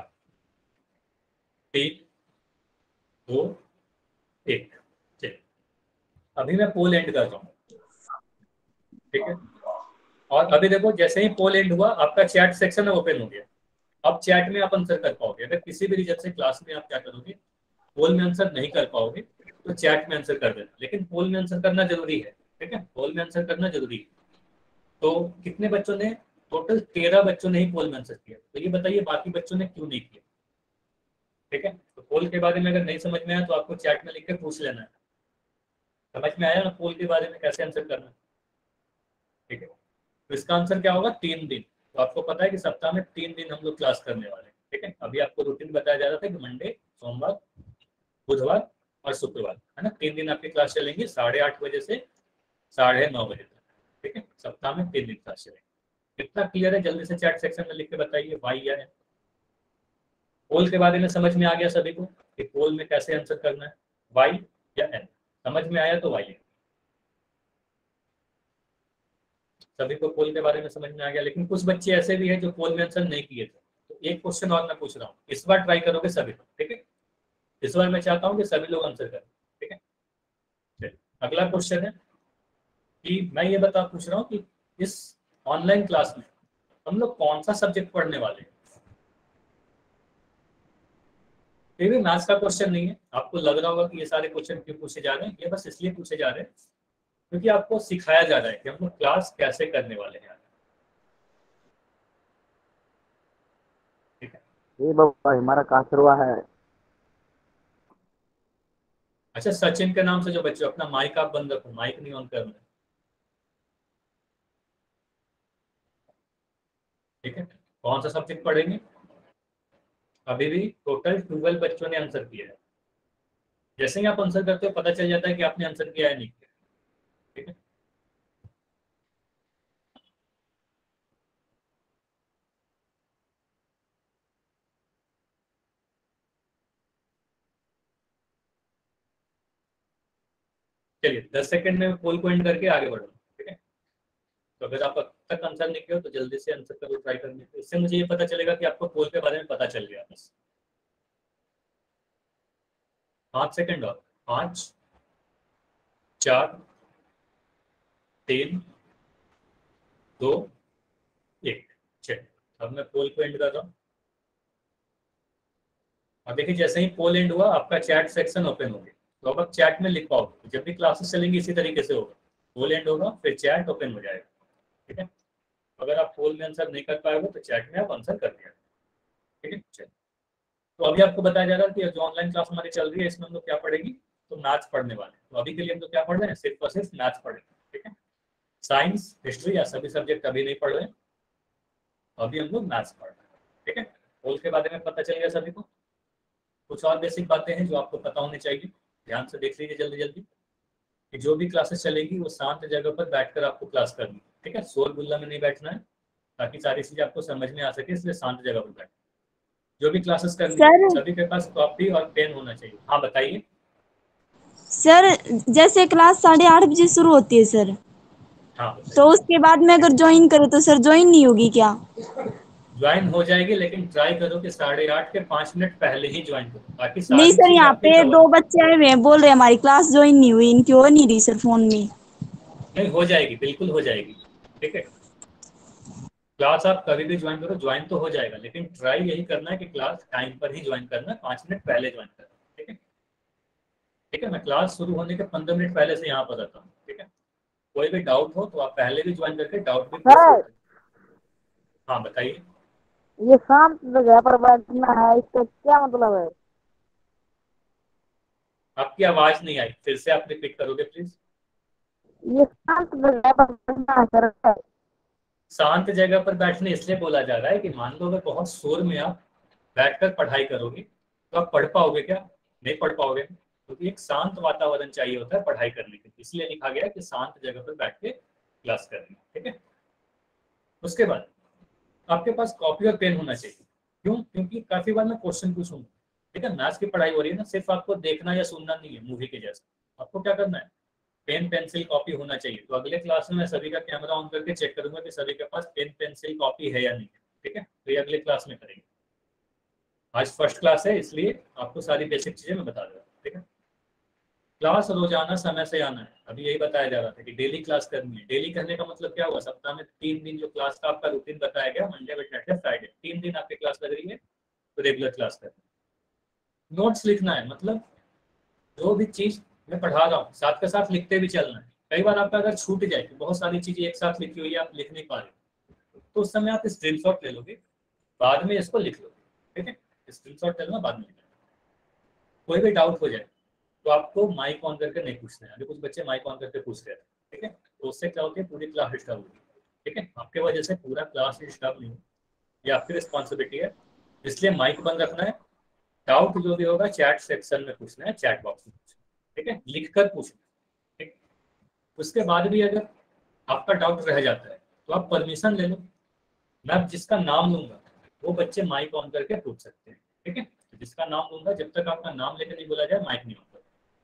3 2 1, चलिए अभी मैं पोल एंड कर रहा हूँ, ठीक है। और अभी देखो जैसे ही पोल एंड हुआ आपका चैट सेक्शन ओपन हो गया। अब चैट में आप आंसर कर पाओगे। अगर किसी भी रीजन से क्लास में आप क्या करोगे, पोल में आंसर नहीं कर पाओगे तो चैट में आंसर कर देना, लेकिन पोल में आंसर करना जरूरी है, ठीक है। पोल में आंसर करना जरूरी है। तो कितने बच्चों ने, टोटल 13 बच्चों ने ही पोल में आंसर किया, तो ये बताइए बाकी बच्चों ने क्यों नहीं किया, ठीक है। तो पोल के बारे में अगर नहीं समझ में आया तो आपको चैट में लिख के पूछ लेना है, समझ में आया ना पोल के बारे में कैसे आंसर करना है, ठीक है। तो इसका आंसर क्या होगा, 3 दिन। तो आपको पता है कि सप्ताह में 3 दिन हम लोग क्लास करने वाले हैं, ठीक है। अभी आपको रूटीन बताया जा रहा था कि मंडे, सोमवार, बुधवार और शुक्रवार, है ना, 3 दिन आपकी क्लास चलेंगी 8:30 बजे से 9:30 बजे तक, ठीक है। सप्ताह में 3 दिन क्लास चलेंगी। कितना क्लियर है, जल्दी से चैट सेक्शन में लिख के बताइए, वाई या एन। पोल के बारे में समझ में आ गया सभी को कि पोल में कैसे आंसर करना है, वाई या एन। समझ में आया तो वाई है, सभी को पोल के बारे में समझ में आ गया। लेकिन कुछ बच्चे ऐसे भी हैं जो पोल में आंसर नहीं किए थे, तो एक क्वेश्चन और मैं पूछ रहा हूँ, इस बार ट्राई करोगे सभी को, ठीक है। इस बार मैं चाहता हूँ कि सभी लोग आंसर करें, ठीक है। चलिए अगला क्वेश्चन है कि मैं ये पूछ रहा हूँ कि इस ऑनलाइन क्लास में हम लोग कौन सा सब्जेक्ट पढ़ने वाले हैं। ये भी मैथ्स का क्वेश्चन नहीं है। आपको लग रहा होगा कि ये सारे क्वेश्चन क्यों पूछे जा रहे हैं, ये बस इसलिए पूछे जा रहे हैं क्योंकि आपको सिखाया जा रहा है कि हम लोग क्लास कैसे करने वाले हैं, ठीक है।
ये बाबा हमारा कहाँ शुरुआ है।
अच्छा सचिन के नाम से जो बच्चे, अपना माइक आप बंद रखो, माइक नहीं ऑन करना, ठीक है। कौन सा सब्जेक्ट पढ़ेंगे, अभी भी टोटल 12 बच्चों ने आंसर किया है। जैसे ही आप आंसर करते हो पता चल जाता है कि आपने आंसर किया है नहीं किया, ठीक है। चलिए 10 सेकंड में पोल को एंड करके आगे बढ़ो, ठीक है। तो अगर आप अब तक आंसर नहीं किया तो जल्दी से आंसर करो, ट्राई करने के, इससे मुझे ये पता चलेगा कि आपको पोल के बारे में पता चल गया। बस 5 सेकंड और, 5 4 3 2 1, चलिए अब मैं पोल को एंड कर रहा हूँ। और देखिए जैसे ही पोल एंड हुआ आपका चैट सेक्शन ओपन हो गया, तो अब आप चैट में लिख पाओगे। जब भी क्लासेस चलेंगी इसी तरीके से होगा, पोल एंड होगा फिर चैट ओपन हो जाएगा, ठीक है। अगर आप पोल में आंसर नहीं कर पाओगे तो चैट में आप आंसर कर दिया, ठीक है। चलिए तो अभी आपको बताया जा रहा है कि जो ऑनलाइन क्लास हमारी चल रही है इसमें हम लोग क्या पढ़ेगी, तो मैथ्स पढ़ने वाले हैं। तो अभी के लिए हम लोग क्या पढ़ रहे हैं, सिर्फ और सिर्फ मैथ्स पढ़ेंगे, ठीक है। साइंस, हिस्ट्री या सभी सब्जेक्ट अभी नहीं पढ़ रहे हैं, अभी हम लोग मैथ्स पढ़ रहे हैं, ठीक है। पोल के बारे में पता चल गया सभी को। कुछ और बेसिक बातें हैं जो आपको पता होनी चाहिए, ध्यान से देख लीजिए जल्दी जल्दी, कि जो भी क्लासेस चलेगी वो शांत जगह पर बैठकर आपको क्लास करनी है, ठीक है। शोर गुल्ला में नहीं बैठना है, ताकि सारी चीजें आपको समझ में आ सके, इसलिए शांत जगह पर बैठ। जो भी क्लासेस करनी है
सर
सभी के पास कॉपी और पेन होना चाहिए। हाँ बताइए।
सर जैसे क्लास 8:30 बजे शुरू होती है सर,
हाँ बताइए।
तो उसके बाद में अगर ज्वाइन करे तो सर ज्वाइन नहीं होगी क्या?
ज्वाइन हो जाएगी, लेकिन ट्राई करो कि 8:30 के 5 मिनट पहले ही ज्वाइन करो, ताकि
नहीं
सारी
सर,
चीज
यहाँ
आपकी
पे
कवर।
2 बच्चे आए हुए हैं, बोल रहे हैं हमारी क्लास ज्वाइन नहीं हुई, इनकी हो नहीं रही सर फोन में।
नहीं हो जाएगी, बिल्कुल हो जाएगी, ठीक है। क्लास आप कभी भी ज्वाइन करो, ज्वाइन तो हो जाएगा, लेकिन ट्राई यही करना है कि क्लास टाइम पर ही ज्वाइन करना है, 5 मिनट पहले ज्वाइन करना है, ठीक है। ठीक है, मैं क्लास शुरू होने के 15 मिनट पहले से यहाँ पर रहता हूँ, ठीक है। कोई भी डाउट हो तो आप पहले भी ज्वाइन करके डाउट भी पूछ
सर
सकते हैं। हाँ बताइए।
ये शांत जगह पर बैठना है, इसका क्या मतलब है?
आपकी आवाज नहीं आई, फिर से आप रिपीट करोगे प्लीज।
ये शांत जगह पर बैठना है सर।
शांत जगह पर बैठने इसलिए बोला जा रहा है कि मान लो अगर बहुत शोर में आप बैठकर पढ़ाई करोगे तो आप पढ़ पाओगे क्या? नहीं पढ़ पाओगे, क्योंकि एक शांत वातावरण चाहिए होता है पढ़ाई करने के लिए, इसलिए लिखा गया कि शांत जगह पर बैठ के क्लास करनी। ठीक है। उसके बाद आपके पास कॉपी और पेन होना चाहिए। क्यों? क्योंकि काफी बार मैं क्वेश्चन पूछूंगा। ठीक है, मैथ्स की पढ़ाई हो रही है ना, सिर्फ आपको देखना या सुनना नहीं है मूवी के जैसा। आपको क्या करना है? पेन पेंसिल कॉपी होना चाहिए। तो अगले क्लास में मैं सभी का कैमरा ऑन करके चेक करूंगा कि सभी के पास पेन पेंसिल कॉपी है या नहीं है। ठीक है, तो ये अगले क्लास में करेंगे। आज फर्स्ट क्लास है इसलिए आपको सारी बेसिक चीजें मैं बता दूंगा। ठीक है। क्लास रोजाना समय से आना है, अभी यही बताया जा रहा था कि डेली क्लास करनी है। डेली करने का मतलब क्या हुआ? सप्ताह में 3 दिन जो क्लास का आपका रूटीन बताया गया, मंडे वेडनेसडे फ्राइडे, 3 दिन आपकी क्लास लग रही है, तो रेगुलर क्लास करनी है। नोट्स लिखना है, मतलब जो भी चीज मैं पढ़ा रहा हूँ साथ के साथ लिखते भी चलना है। कई बार आपका अगर छूट जाए कि बहुत सारी चीजें एक साथ लिखी हुई है, आप लिख नहीं पा रहे, तो उस समय आप स्क्रीनशॉट ले लोगे, बाद में इसको लिख लोगे। ठीक है, स्क्रीनशॉट लेना, बाद में लिखना। कोई भी डाउट हो जाए तो आपको माइक ऑन करके नहीं पूछना है। अभी कुछ बच्चे माइक ऑन करके पूछ रहे थे। ठीक है, तो उससे क्या होती है, पूरी क्लास डिस्टर्ब होगी। ठीक है, आपके वजह से पूरा क्लास डिस्टर्ब नहीं हो, ये आपकी रिस्पॉन्सिबिलिटी है, इसलिए माइक बंद रखना है। डाउट जो भी होगा चैट सेक्शन में पूछना है, चैट बॉक्स में पूछना है। ठीक है, लिख कर पूछना है। ठीक, उसके बाद भी अगर आपका डाउट रह जाता है तो आप परमिशन ले लो। मैं जिसका नाम लूंगा वो बच्चे माइक ऑन करके पूछ सकते हैं। ठीक है, तो जिसका नाम लूंगा, जब तक आपका नाम लेकर नहीं बोला जाए माइक नहीं ऑन करो।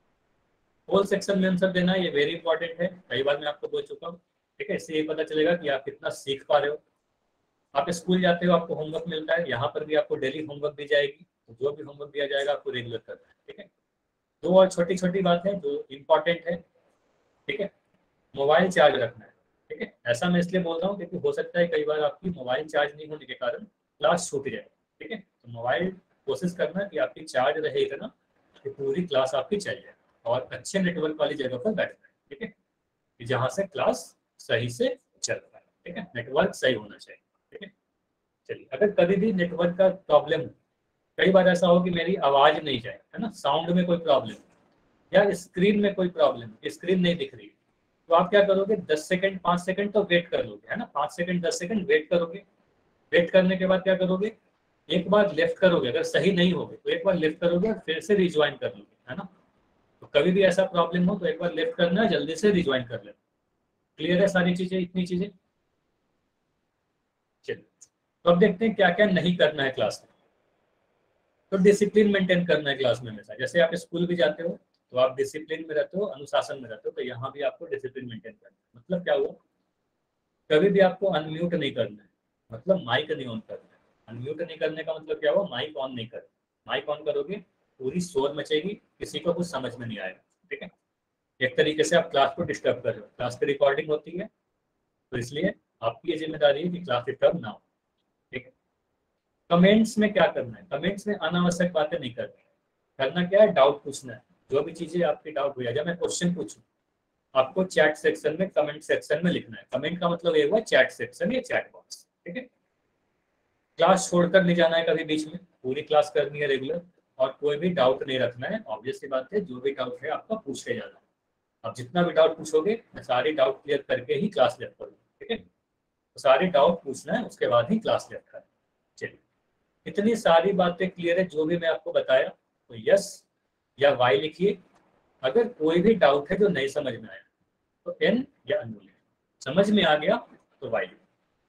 होल सेक्शन में आंसर देना, ये वेरी इंपॉर्टेंट है, कई बार मैं आपको बोल चुका हूँ। ठीक है, इससे ये पता चलेगा कि आप कितना सीख पा रहे हो। आप स्कूल जाते हो, आपको होमवर्क मिलता है, यहाँ पर भी आपको डेली होमवर्क दी जाएगी, तो जो भी होमवर्क दिया जाएगा आपको रेगुलर करना है। ठीक है, दो और छोटी छोटी बातें जो इम्पोर्टेंट है। ठीक है, मोबाइल चार्ज रखना है। ठीक है, ऐसा मैं इसलिए बोल रहा हूँ क्योंकि हो सकता है कई बार आपकी मोबाइल चार्ज नहीं होने के कारण क्लास छूट जाए। ठीक है, तो मोबाइल कोशिश करना कि आपकी चार्ज रहे इतना कि पूरी क्लास आपकी चल जाए, और अच्छे नेटवर्क वाली जगह पर बैठना है। ठीक है, कि जहाँ से क्लास सही से चल पाए। ठीक है, नेटवर्क सही होना चाहिए। ठीक है, चलिए, अगर कभी भी नेटवर्क का प्रॉब्लम हो, कई बार ऐसा हो कि मेरी आवाज नहीं जाए, है ना, साउंड में कोई प्रॉब्लम या स्क्रीन में कोई प्रॉब्लम, स्क्रीन नहीं दिख रही, तो आप क्या करोगे? 10 सेकंड 5 सेकंड तो वेट कर लोगे, है ना, 5 सेकंड 10 सेकंड वेट करोगे। वेट करने के बाद क्या करोगे? एक बार लेफ्ट करोगे, अगर सही नहीं होगे तो एक बार लेफ्ट करोगे और फिर से रिज्वाइन कर लोगे, है ना। तो कभी भी ऐसा प्रॉब्लम हो तो एक बार लेफ्ट करना है, जल्दी से रिज्वाइन कर लेना। क्लियर है सारी चीजें, इतनी चीजें? चलिए, तो अब देखते हैं क्या क्या नहीं करना है क्लास में। तो डिसिप्लिन मेंटेन करना है क्लास में हमेशा। जैसे आप स्कूल भी जाते हो तो आप डिसिप्लिन में रहते हो, अनुशासन में रहते हो, तो यहाँ भी आपको डिसिप्लिन मेंटेन करना है। मतलब क्या हुआ? कभी भी आपको अनम्यूट नहीं करना है, मतलब माइक नहीं ऑन करना है। अनम्यूट नहीं करने का मतलब क्या हुआ? माइक ऑन नहीं करना। माइक ऑन करोगे पूरी शोर मचेगी, किसी को कुछ समझ में नहीं आएगा। ठीक है, एक तरीके से आप क्लास को डिस्टर्ब कर रहे हो। क्लास की रिकॉर्डिंग होती है, तो इसलिए आपकी ये जिम्मेदारी है कि क्लास डिस्टर्ब ना हो। ठीक है, कमेंट्स में क्या करना है? कमेंट्स में अनावश्यक बातें नहीं करनी है। करना क्या है? डाउट पूछना है। जो भी चीजें आपकी डाउट हुई है, जब मैं क्वेश्चन पूछूं, आपको चैट सेक्शन में, कमेंट सेक्शन में लिखना है। कमेंट का मतलब ये हुआ चैट सेक्शन या चैट बॉक्स। ठीक है, क्लास छोड़कर नहीं जाना है कभी बीच में, पूरी क्लास करनी है रेगुलर, और कोई भी डाउट नहीं रखना है। ऑब्वियस सी बात है, जो भी डाउट है आपका पूछ के जाना है। आप जितना भी डाउट पूछोगे मैं सारी डाउट क्लियर करके ही क्लास लेट करूँगा। ठीक है, तो सारी डाउट पूछना है, उसके बाद ही क्लास लेट करना है। चलिए, इतनी सारी बातें क्लियर है जो भी मैं आपको बताया, तो यस या वाई लिखिए। अगर कोई भी डाउट है जो नहीं समझ में आया तो एन या अनु लिखिए। समझ में आ गया तो वाई लिखिए।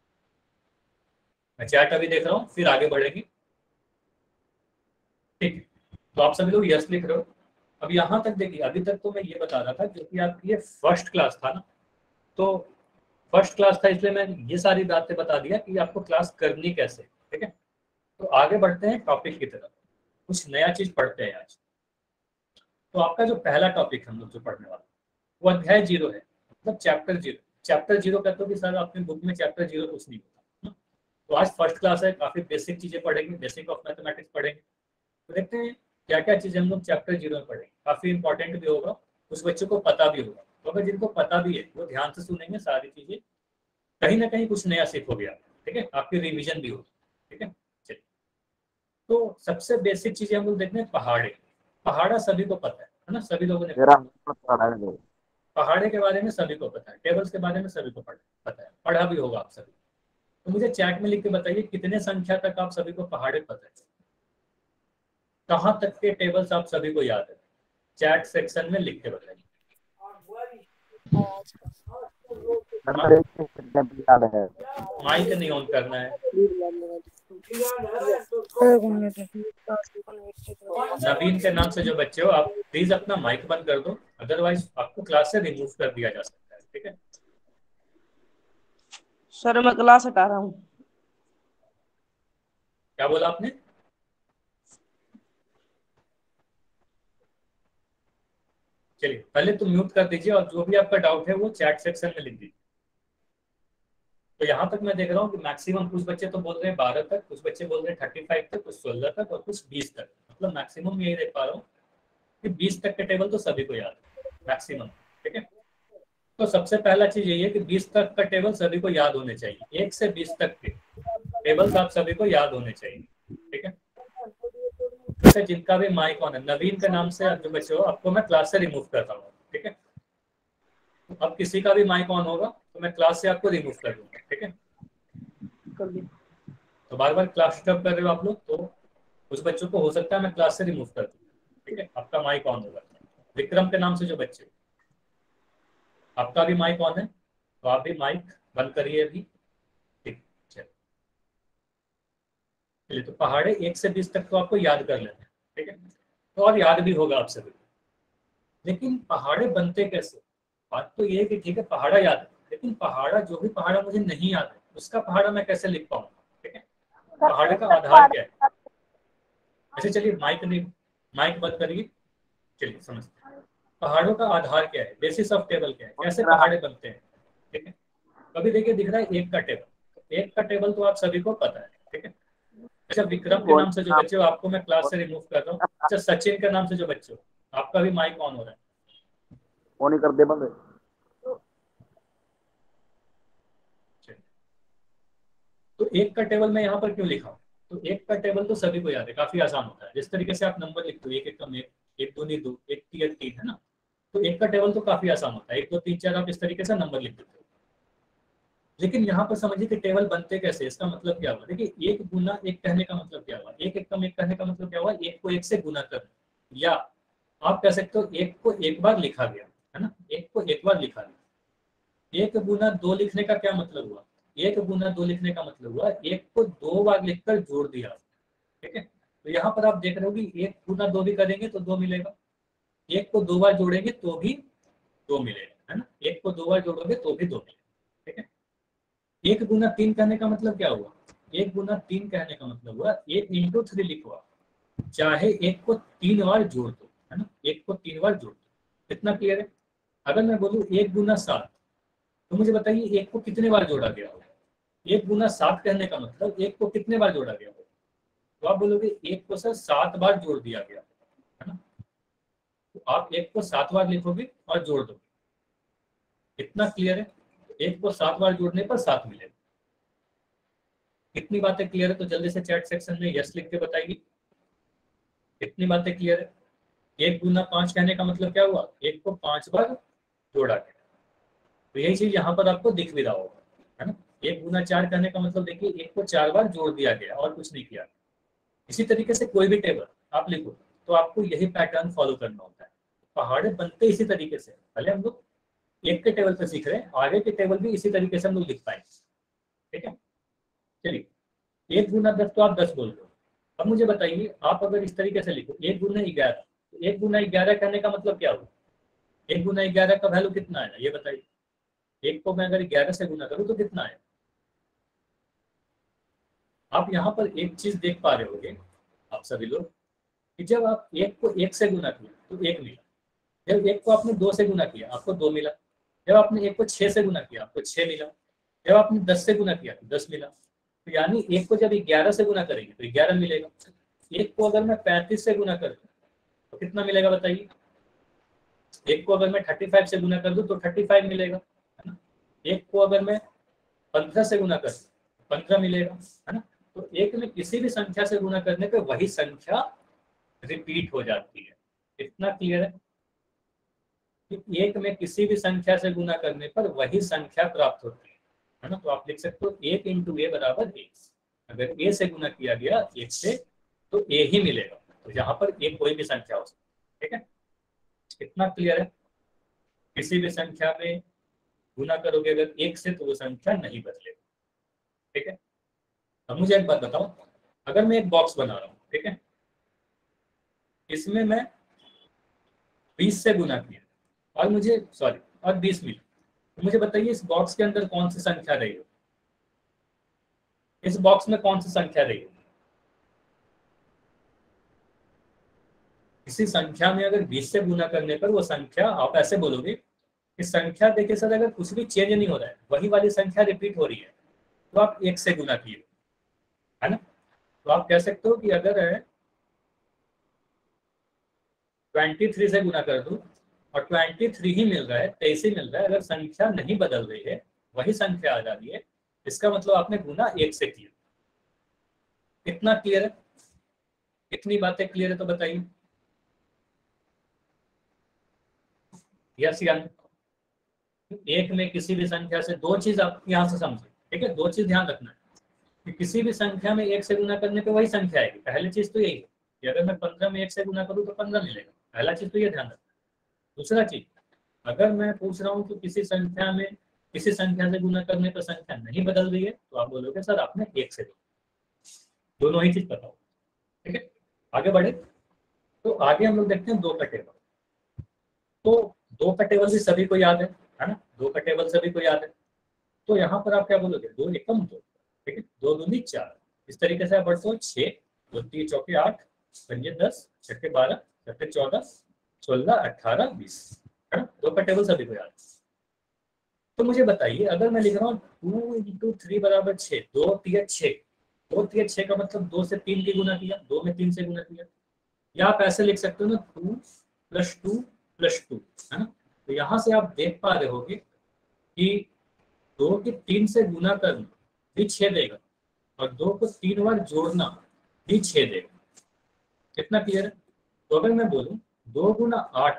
मैं चैट अभी देख रहा हूँ, फिर आगे बढ़ेंगे। ठीक है, तो आप सभी लोग यस लिख रहे हो। अब यहाँ तक देखिए, अभी तक तो मैं ये बता रहा था क्योंकि आपकी ये फर्स्ट क्लास था ना, तो फर्स्ट क्लास था इसलिए मैं ये सारी बातें बता दिया कि आपको क्लास करनी कैसे। ठीक है, तो आगे बढ़ते हैं टॉपिक की तरफ, कुछ नया चीज पढ़ते हैं आज। तो आपका जो पहला टॉपिक हम लोग जो पढ़ने वाला वो अध्याय 0 है, मतलब चैप्टर 0। चैप्टर 0 कहते हो कि सर आपने बुक में चैप्टर 0 कुछ नहीं होता। तो आज फर्स्ट क्लास है, काफी बेसिक चीजें पढ़ेंगे, बेसिक ऑफ मैथमेटिक्स पढ़ेंगे। तो देखते हैं क्या क्या चीजें हम लोग चैप्टर 0 में पढ़ेंगे। काफी इंपॉर्टेंट भी होगा, कुछ बच्चों को पता भी होगा। तो अगर जिनको पता भी है वो ध्यान से सुनेंगे सारी चीजें, कहीं ना कहीं कुछ नया सीखोगे आप, ठीक है, आपकी रिवीजन भी होगी, ठीक है। चलिए, तो सबसे बेसिक चीजें हम लोग देखते हैं पहाड़े। पहाड़ा सभी को पता है ना, सभी लोगों ने
मेरा पढ़ा है नहीं।
पहाड़े के बारे में सभी को पता है, टेबल्स के बारे में सभी को पता है, पढ़ा भी होगा आप सभी। तो मुझे चैट में लिख के बताइए कितने संख्या तक आप सभी को पहाड़े पता है, कहाँ तक के टेबल्स आप सभी को याद है, चैट सेक्शन में लिख के बताइए।
नंबर 1 से कितने भी याद है?
माइक नहीं ऑन करना है। नवीन के नाम से जो बच्चे हो आप प्लीज अपना माइक बंद कर दो, अदरवाइज आपको क्लास से रिमूव कर दिया जा सकता है, ठीक है।
सर मैं क्लास हटा रहा हूँ।
क्या बोला आपने? चलिए पहले तो म्यूट कर दीजिए और जो भी आपका डाउट है वो चैट सेक्शन में लिख दीजिए। तो यहाँ तक मैं देख रहा हूँ कि मैक्सिमम कुछ बच्चे तो बोल रहे हैं 12 तक, कुछ बच्चे बोल रहे हैं 35 तक, कुछ 16 तक और कुछ 20 तक। मतलब मैक्सिमम यही देख पा रहा हूँ कि 20 तक के टेबल तो सभी को याद है मैक्सिमम, ठीक है। तो सबसे पहला चीज यही है कि 20 तक का टेबल सभी को याद होने चाहिए, 1 से 20 तक के टेबल्स आप सभी को याद होने चाहिए, ठीक है। जैसे जिनका भी माइक ऑन है, नवीन के नाम से जो बच्चे हो आपको मैं क्लास से रिमूव करता हूँ, ठीक है। अब किसी का भी माइक ऑन होगा तो मैं क्लास से आपको रिमूव कर दूंगा, ठीक है। तो बार बार क्लास डिस्टर्ब कर रहे हो आप लोग, तो कुछ बच्चों को हो सकता है मैं क्लास से रिमूव कर दूँ, ठीक है। आपका माइक ऑन होगा। विक्रम के नाम से जो बच्चे, आपका भी माइक ऑन है तो आप भी माइक बंद करिए अभी, ठीक। चलिए, तो पहाड़े 1 से 20 तक तो आपको याद कर लेना है, ठीक है। तो और याद भी होगा आप सभी, लेकिन पहाड़े बनते कैसे? बात तो ये है कि ठीक है पहाड़ा याद है, लेकिन पहाड़ा जो भी पहाड़ा मुझे नहीं याद है उसका पहाड़ा मैं कैसे लिख पाऊंगा, ठीक है। पहाड़े का आधार क्या है? अच्छा चलिए माइक बंद करिए। चलिए समझते हैं पहाड़ों का आधार क्या है, बेसिस ऑफ टेबल क्या है, कैसे पहाड़े बनते हैं, ठीक है। अभी देखिए दिख रहा है 1 का टेबल, 1 का टेबल तो आप सभी को पता है, ठीक है। अच्छा विक्रम के नाम से जो बच्चे हो आपको मैं क्लास से रिमूव कर रहा हूँ। अच्छा सचिन के नाम से जो बच्चे हो आपका भी माइक ऑन हो रहा है,
वो नहीं कर दे बंद।
तो 1 का टेबल मैं यहाँ पर क्यों लिखा हूँ? तो 1 का टेबल तो सभी को याद है, काफी आसान होता है। जिस तरीके से आप नंबर लिखते हो 1 एकम 1, 1 दूनी 2, 1 तिया 3, है ना। तो 1 का टेबल तो काफी आसान होता है, 1 2 3 4 आप इस तरीके से नंबर लिख देते हो। लेकिन यहाँ पर समझिए कि टेबल बनते कैसे, इसका मतलब क्या हुआ? देखिए 1 गुना 1 कहने का मतलब क्या हुआ, 1 एकम 1 कहने का मतलब क्या हुआ, 1 को 1 से गुना करना। या आप कह सकते हो 1 को 1 बार लिखा गया, है ना, 1 को 1 बार लिखा गया। 1 गुना 2 लिखने का क्या मतलब हुआ? 1 गुना 2 लिखने का मतलब हुआ 1 को 2 बार लिखकर जोड़ दिया, ठीक है। तो यहाँ पर आप देख रहे हो कि 1 गुना 2 भी करेंगे तो 2 मिलेगा, 1 को 2 बार जोड़ेंगे तो भी 2 मिलेगा, है ना। 1 को 2 बार जोड़ोगे तो भी 2 मिलेगा, ठीक है। 1 गुना 3 कहने का मतलब क्या हुआ? 1 गुना 3 कहने का मतलब हुआ 1 इंटू 3 लिखवा, चाहे 1 को 3 बार जोड़ दो, है ना, 1 को 3 बार जोड़ दो। कितना क्लियर है? अगर मैं बोलूँ 1 गुना 7, तो मुझे बताइए 1 को कितने बार जोड़ा गया होगा? 1 गुना 7 कहने का मतलब 1 को कितने बार जोड़ा गया होगा? तो आप बोलोगे 1 को सर 7 बार जोड़ दिया गया, है ना। तो आप 1 को 7 बार लिखोगे और जोड़ दोगे। इतना क्लियर है? 1 को 7 बार जोड़ने पर 7 मिलेगा। कितनी बातें क्लियर है? तो जल्दी से चैट सेक्शन में यस लिख के बताइए कितनी बातें क्लियर है। 1 गुना 5 कहने का मतलब क्या हुआ? 1 को 5 बार जोड़ा गया। तो यही चीज यहाँ पर आपको दिख भी रहा होगा, है ना। 1 गुना 4 कहने का मतलब देखिए 1 को 4 बार जोड़ दिया गया और कुछ नहीं किया। इसी तरीके से कोई भी टेबल आप लिखो तो आपको यही पैटर्न फॉलो करना होता है। पहाड़े बनते इसी तरीके से, पहले हम लोग 1 के टेबल पर सीख रहे हैं, आगे के टेबल भी इसी तरीके से हम लोग लिख पाएंगे, ठीक है। चलिए 1 गुना 10 तो आप 10 बोल रहे हो। अब मुझे बताइए आप अगर इस तरीके से लिखो 1 गुना 11, तो 1 गुना 11 कहने का मतलब क्या हुआ? 1 गुना 11 का वैल्यू कितना है ये बताइए। 1 को मैं अगर 11 से गुना करूँ तो कितना है? आप यहाँ पर एक चीज देख पा रहे होंगे आप सभी लोग कि जब आप 1 को 1 से गुना किया तो 1 मिला, जब 1 को आपने 2 से गुना किया आपको 2 मिला, जब आपने 1 को 6 से गुना किया आपको 6 मिला, जब आपने 10 से गुना किया तो 10 मिला। तो यानी 1 को जब 11 से गुना करेंगे तो 11 मिलेगा। 1 को अगर मैं 35 से गुना करूँ तो कितना मिलेगा बताइए? एक को अगर मैं 35 से गुना कर दूं तो 35 मिलेगा, है ना। एक को अगर मैं 15 से गुना कर दूं 15 मिलेगा, है ना। तो एक में किसी भी संख्या से गुना करने पे वही संख्या रिपीट हो जाती है। इतना क्लियर है कि एक में किसी भी संख्या से गुना करने पर वही संख्या प्राप्त होती है ना। तो आप लिख सकते हो 1 इंटू ए बराबर 1। अगर ए से गुना किया गया 1 से तो ए ही मिलेगा। तो यहाँ पर ए कोई भी संख्या हो सकती है, ठीक है। कितना क्लियर है? किसी भी संख्या में गुना करोगे अगर 1 से तो वो संख्या नहीं बदलेगी, ठीक है। अब मुझे एक बात बताओ, अगर मैं एक बॉक्स बना रहा हूँ, ठीक है, इसमें मैं 20 से गुना किया और मुझे और 20 मिली, तो मुझे बताइए इस बॉक्स के अंदर कौन सी संख्या रही हो? इस बॉक्स में कौन सी संख्या रही हो? किसी संख्या में अगर 20 से गुना करने पर वो संख्या, आप ऐसे बोलोगे कि संख्या देखिए सर अगर कुछ भी चेंज नहीं हो रहा है, वही वाली संख्या रिपीट हो रही है, तो आप 1 से गुना किए, है ना। तो आप कह सकते हो कि अगर 23 से गुना कर दूं और 23 ही मिल रहा है, 23 ही मिल रहा है, अगर संख्या नहीं बदल रही है, वही संख्या आ जा रही है, इसका मतलब आपने गुना 1 से किया। कितना क्लियर है? कितनी बातें क्लियर है तो बताइए। यस या नो? एक में किसी भी संख्या से, दो चीज आप यहां से समझो, ठीक है। दो चीज ध्यान रखना है कि किसी भी संख्या में 1 से गुना करने पे वही संख्या आएगी। पहली चीज तो यही है कि अगर मैं 15 में 1 से गुना करूँ तो 15 मिलेगा। पहला चीज तो ये ध्यान रखना। दूसरा चीज, अगर मैं पूछ रहा हूँ कि किसी संख्या में किसी संख्या से गुना करने पर संख्या नहीं बदल रही है, तो आप बोलोगे सर आपने 1 से दो। दोनों ही चीज पता हो, ठीक है। आगे बढ़े तो आगे हम लोग देखते हैं 2 का टेबल। तो 2 का टेबल भी सभी को याद है ना। 2 का टेबल सभी को याद है। तो यहाँ पर आप क्या बोलोगे? 2 एकम 2, ठीक है। 2 दूनी 4, इस तरीके से आप बढ़ते हो। 6 2 3 चौके 8 पंजे 10 छक्के 12 छक्के 14 16 18 20, है ना। 2 का टेबल सभी को याद है। तो मुझे बताइए अगर मैं लिख रहा हूँ 2 इंटू 3 बराबर 6, 2 3 6, 2 3 6 का मतलब 2 से 3 की गुना किया, 2 में 3 से गुना किया। या आप ऐसे लिख सकते हो ना 2 + 2 + 2, है ना। तो यहाँ से आप देख पा रहे होगे कि 2 के 3 से गुना करना भी 6 देगा और 2 को 3 बार जोड़ना भी 6 देगा। कितना क्लियर है? तो अगर मैं बोलूं 2 गुना 8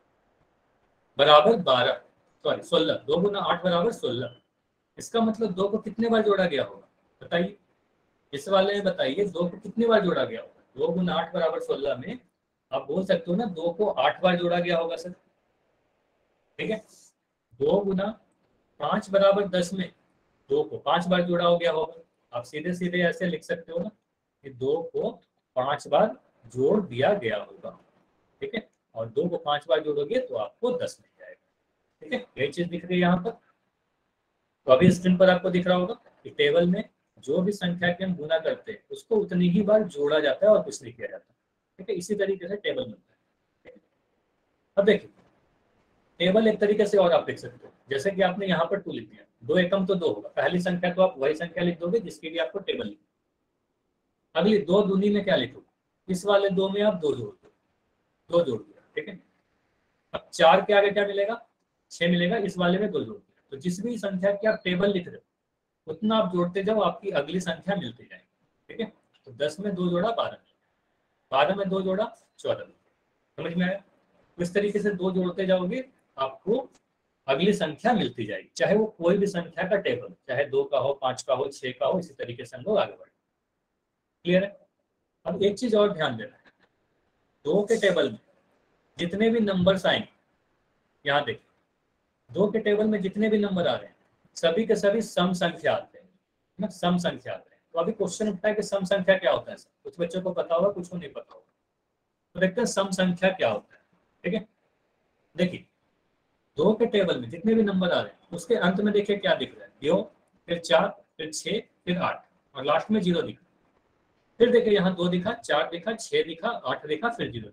बराबर 12, 16, 2 गुना 8 बराबर 16, इसका मतलब 2 को कितने बार जोड़ा गया होगा बताइए। इस वाले में बताइए 2 को कितनी बार जोड़ा गया होगा। 2 गुना 8 बराबर 16 में आप बोल सकते हो ना 2 को 8 बार जोड़ा गया होगा सर, ठीक है। 2 गुना 5 बराबर 10 में 2 को 5 बार जोड़ा हो गया होगा। आप सीधे सीधे ऐसे लिख सकते हो ना कि 2 को 5 बार जोड़ दिया गया होगा, ठीक है। और 2 को 5 बार जोड़ोगे तो आपको 10 मिल जाएगा, ठीक है। यही चीज दिख रही है यहाँ पर। तो अभी स्क्रीन पर आपको दिख रहा होगा कि टेबल में जो भी संख्या के हम गुना करते हैं उसको उतनी ही बार जोड़ा जाता है और कुछ नहीं किया जाता, ठीक है। इसी तरीके से टेबल बनता है, ठीक है? अब देखिए टेबल एक तरीके से और आप लिख सकते हो, जैसे कि आपने यहाँ पर 2 लिख दिया, 2 एकम तो 2 होगा। पहली संख्या तो आप वही संख्या लिख दोगे जिसके लिए आपको टेबल लिख। अगली 2 दूनी में क्या लिखोगे? इस वाले 2 में आप 2 जोड़ दो, 2 जोड़ दिया, ठीक है। अब 4 के आगे क्या मिलेगा? 6 मिलेगा। इस वाले में 2 जोड़ दिया। तो जिस भी संख्या की आप टेबल लिख रहे हो उतना आप जोड़ते जाओ, आपकी अगली संख्या मिलती जाएगी, ठीक है। तो 10 में 2 जोड़ा 12, 12 में 2 जोड़ा 14। समझ में आया? इस तरीके से 2 जोड़ते जाओगे आपको अगली संख्या मिलती जाएगी, चाहे वो कोई भी संख्या का टेबल, चाहे 2 का हो 5 का हो 6 का हो, इसी तरीके से हम लोग आगे बढ़े। क्लियर है? अब एक चीज और ध्यान देना है, 2 के टेबल में जितने भी नंबर्स आएंगे, यहाँ देखिए 2 के टेबल में जितने भी नंबर आ रहे हैं सभी के सभी सम संख्या आते हैं ना, सम संख्या आते हैं। तो अभी क्वेश्चन उठता है कि सम संख्या क्या होता है सर? कुछ बच्चों को पता होगा, कुछ को नहीं पता होगा। तो देखते हैं सम संख्या क्या होता है, ठीक है। देखिए 2 के टेबल में जितने भी नंबर आ रहे हैं उसके अंत में देखिए क्या दिख रहा है, 2 फिर 4 फिर 6 फिर 8 और लास्ट में 0 दिखा। फिर देखिए यहाँ 2 दिखा, 4 दिखा, 6 दिखा, 8 दिखा, फिर 0 दिखा।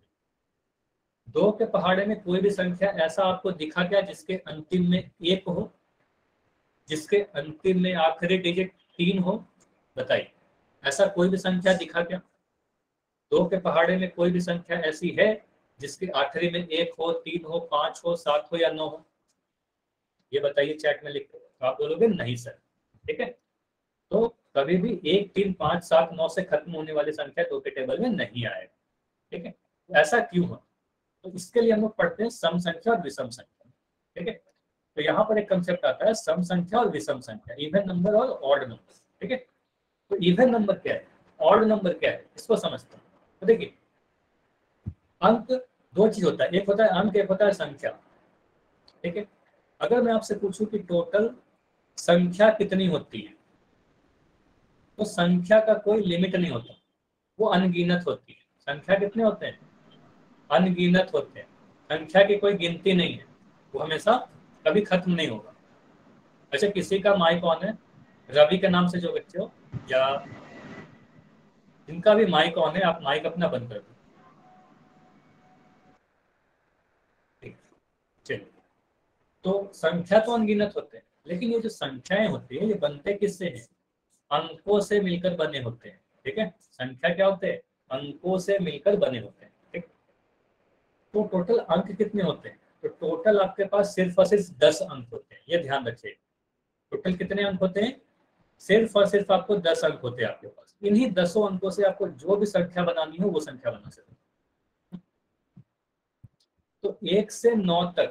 2 के पहाड़े में कोई भी संख्या ऐसा आपको दिखा क्या जिसके अंतिम में 1 हो, जिसके अंतिम में आखिरी डिजिट 3 हो? बताइए ऐसा कोई भी संख्या दिखा क्या? 2 के पहाड़े में कोई भी संख्या ऐसी है जिसके आखिरी में 1 हो, 3 हो, 5 हो, 7 हो या 9 हो? ये बताइए चैट में लिख के। तो आप बोलोगे नहीं सर। ठीक है, तो कभी भी 1, 3, 5, 7, 9 से खत्म होने वाली संख्या 2 के टेबल में नहीं आएगा। ठीक है, तो ऐसा क्यों है? तो इसके लिए हम लोग पढ़ते हैं सम संख्या और विषम संख्या। ठीक है, तो यहाँ पर एक कंसेप्ट आता है सम संख्या और विषम संख्या, इवन नंबर और ऑड नंबर। ठीक है, तो इवन नंबर क्या है, ऑड नंबर क्या है, इसको समझते हैं। तो देखिए, अंक दो चीज होता है, एक होता है अंक, एक होता है संख्या। ठीक है, अगर मैं आपसे पूछूं कि टोटल संख्या कितनी होती है, तो संख्या का कोई लिमिट नहीं होता, वो अनगिनत होती है। संख्या कितने होते हैं? अनगिनत होते हैं। संख्या की कोई गिनती नहीं है, वो हमेशा कभी खत्म नहीं होगा। अच्छा, किसी का माइक ऑन है, रवि के नाम से जो बच्चे हो या जिनका भी माइक ऑन है, आप माइक अपना बंद कर दो। ठीक, चलिए। तो संख्या तो अनगिनत होते हैं, लेकिन ये जो संख्याएं होती है ये बनते किससे हैं? अंकों से मिलकर बने होते हैं। ठीक है, संख्या क्या होते हैं? अंकों से मिलकर बने होते हैं। ठीक, तो टोटल अंक कितने होते हैं? तो टोटल आपके पास सिर्फ और सिर्फ 10 अंक होते हैं, ये ध्यान रखिए। टोटल कितने अंक होते हैं? सिर्फ और सिर्फ आपको 10 अंक होते हैं आपके पास। इन्हीं 10 अंकों से आपको जो भी संख्या बनानी हो वो संख्या बना सकते हैं। तो 1 से 9 तक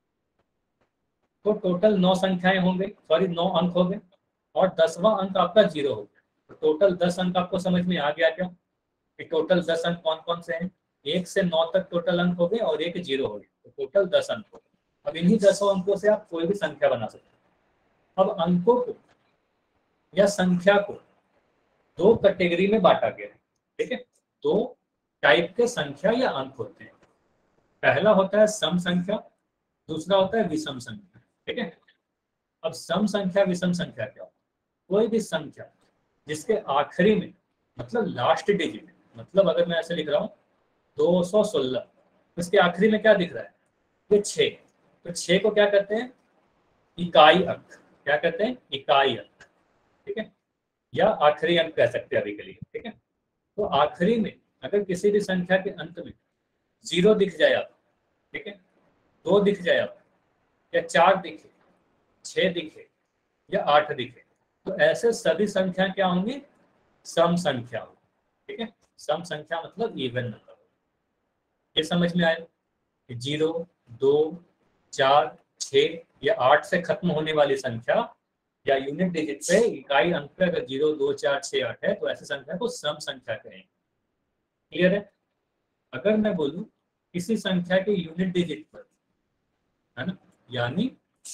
तो टोटल 9 संख्याएं होंगे, सॉरी 9 अंक हो गए, और 10वां अंक आपका 0 हो गया। तो टोटल 10 अंक आपको समझ में आ गया क्या कि टोटल 10 अंक कौन कौन से हैं? 1 से 9 तक टोटल अंक हो गए और एक 0 हो गया, तो टोटल 10 अंक हो गए। अब इन्हीं 10 अंकों से आप कोई भी संख्या बना सकते हैं। अब अंकों को या संख्या को दो कैटेगरी में बांटा गया है। ठीक है, दो टाइप के संख्या या अंक होते हैं। पहला होता है सम संख्या, दूसरा होता है विषम संख्या। ठीक है, अब सम संख्या विषम संख्या क्या होता है? कोई भी संख्या जिसके आखिरी में, मतलब लास्ट डिजिट, मतलब अगर मैं ऐसे लिख रहा हूँ 216, इसके आखिरी में क्या दिख रहा है? ये 6। तो 6 को क्या कहते हैं? इकाई अंक। क्या कहते हैं? इकाई अंक। ठीक है, या आखिरी अंक कह सकते हैं अभी के लिए। ठीक है, तो आखिरी में अगर किसी भी संख्या के अंत में 0 दिख जाए आप, ठीक है, 2 दिख जाए आप, या 4 दिखे, 6 दिखे या 8 दिखे, तो ऐसे सभी संख्या क्या होंगी? सम संख्या होगी। ठीक है, सम संख्या मतलब इवन नंबर। ये समझ में आया कि 0, 2, 4, 6 या 8 से खत्म होने वाली संख्या या यूनिट डिजिट पे, इकाई अंक पे अगर 0, 2, 4, 6, 8 है तो ऐसी संख्या को सम संख्या कहेंगे। क्लियर है? अगर मैं बोलूं किसी संख्या के यूनिट डिजिट पर, है ना, यानी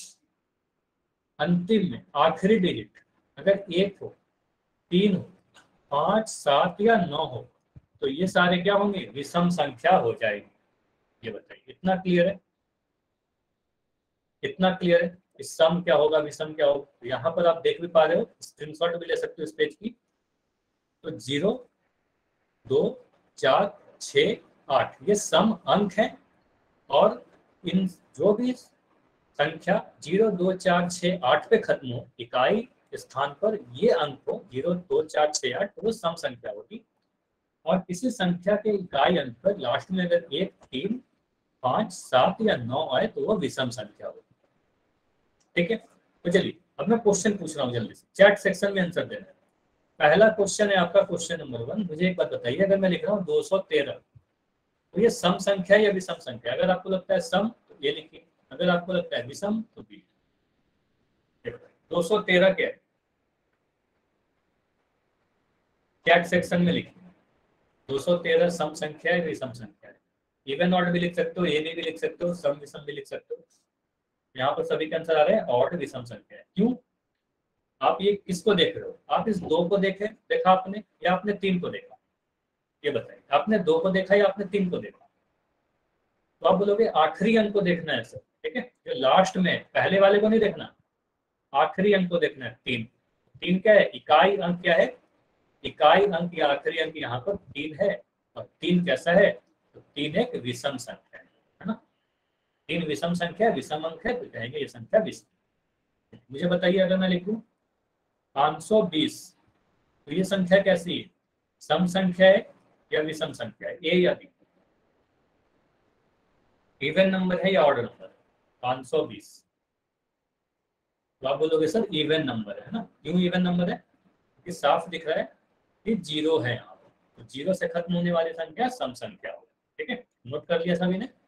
अंतिम में आखिरी डिजिट अगर 1 हो, 3 हो, 5, 7 या 9 हो, तो ये सारे क्या होंगे? विषम संख्या हो जाएगी। ये बताइए, इतना क्लियर है? इतना क्लियर है? इस सम क्या होगा, विषम क्या होगा? तो यहाँ पर आप देख भी पा रहे हो, स्क्रीनशॉट भी ले सकते हो इस पेज की। तो 0, 2, 4, 6, 8 ये सम अंक है, और इन जो भी संख्या 0, 2, 4, 6, 8 पे खत्म हो इकाई स्थान पर, ये अंक हो 0, 2, 4, 6, 8, तो वो सम संख्या होगी। और किसी संख्या के इकाई अंक पर लास्ट में अगर 1, 3, 5, 7 या 9 आए तो वो विषम संख्या होगी। ठीक है, तो चलिए अब मैं क्वेश्चन पूछ रहा हूँ, जल्दी से चैट सेक्शन में आंसर देना है। पहला क्वेश्चन है आपका, क्वेश्चन नंबर 1। मुझे एक बात बताइए, अगर मैं लिख रहा हूँ 213, तो ये सम संख्या या विषम संख्या? अगर आपको लगता है सम तो ये लिखिए, अगर आपको लगता है विषम तो बी। 213 क्या है? चैट सेक्शन में लिखिए। 213 सम संख्या है, विषम संख्या है? इवन ऑड भी लिख सकते हो, ए भी लिख सकते हो, सम विषम भी लिख सकते हो। यहाँ पर सभी के आंसर आ रहे हैं ऑड विषम संख्या है। क्यों? आप ये किसको देख रहे हो? आप इस 2 को देखा आपने, या आपने 3 को देखा? ये बताइए, आपने 2 को देखा या आपने 3 को देखा? तो आप बोलोगे आखिरी अंक को देखना है सर। ठीक है, जो लास्ट में, पहले वाले को नहीं देखना, आखिरी अंक को देखना है। 3, 3 क्या है? इकाई अंक क्या है? इकाई अंक या आखिरी अंक यहाँ पर 3 है। और 3 कैसा है? तो 3 एक विषम संख्या है ना? 3 विषम संख्या, विषम अंक है, तो कहेंगे ये संख्या विषम। मुझे बताइए, अगर मैं लिखूं 520, तो ये संख्या कैसी है? सम संख्या है या विषम संख्या है? ए या बी? इवन नंबर है या ऑर्डर नंबर? 520। तो आप बोलोगे सर इवन नंबर है ना। क्यों इवन नंबर है? क्योंकि साफ दिख रहा है कि जीरो है यहाँ पर, तो जीरो से खत्म होने वाली संख्या सम संख्या हो। ठीक है, नोट कर लिया सभी ने।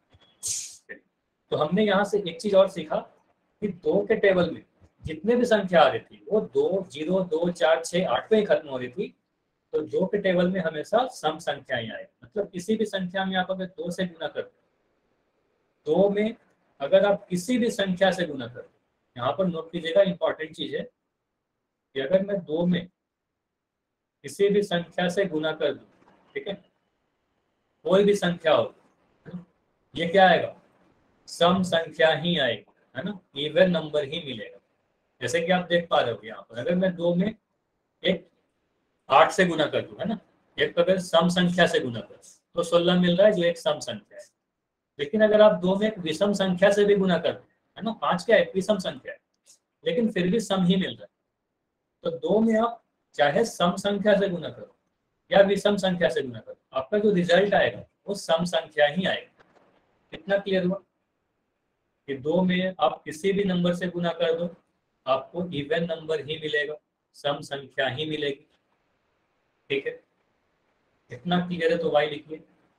तो हमने यहाँ से एक चीज और सीखा कि दो के टेबल में जितने भी संख्या आ रही थी वो 2, 0, 2, 4, 6, 8 पे ही खत्म हो रही थी। तो दो के टेबल में हमेशा सम संख्याएं आए, मतलब किसी भी संख्या में आप अगर 2 से गुना करते हो, 2 में अगर आप किसी भी संख्या से गुना करते हो, यहाँ पर नोट कीजिएगा इंपॉर्टेंट चीज है कि अगर मैं 2 में किसी भी संख्या से गुना कर दूं, ठीक है, कोई भी संख्या हो, ये क्या आएगा? सम संख्या ही आएगी, है ना, इवन नंबर ही मिलेगा। जैसे कि आप देख पा रहे हो यहाँ पर अगर मैं 2 में एक 8 से गुना कर दूं, है ना, एक अगर सम संख्या से गुना कर तो 16 मिल रहा है जो एक सम संख्या है। लेकिन अगर आप 2 में एक विषम संख्या से भी गुना कर दो, है ना, 5 क्या है? विषम संख्या है, लेकिन फिर भी सम ही मिल रहा है। तो 2 में आप चाहे सम संख्या से गुना करो या विषम संख्या से गुना करो, आपका जो रिजल्ट आएगा वो सम संख्या ही आएगा। कितना क्लियर हुआ कि 2 में आप किसी भी नंबर से गुना कर दो आपको इवन नंबर ही मिलेगा, सम संख्या ही मिलेगी। ठीक है, इतना क्लियर है तो वाई लिखिए।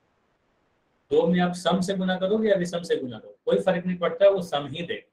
2 में आप सम से गुना करोगे या विषम से गुना करोगे कोई फर्क नहीं पड़ता है, वो सम ही देगा।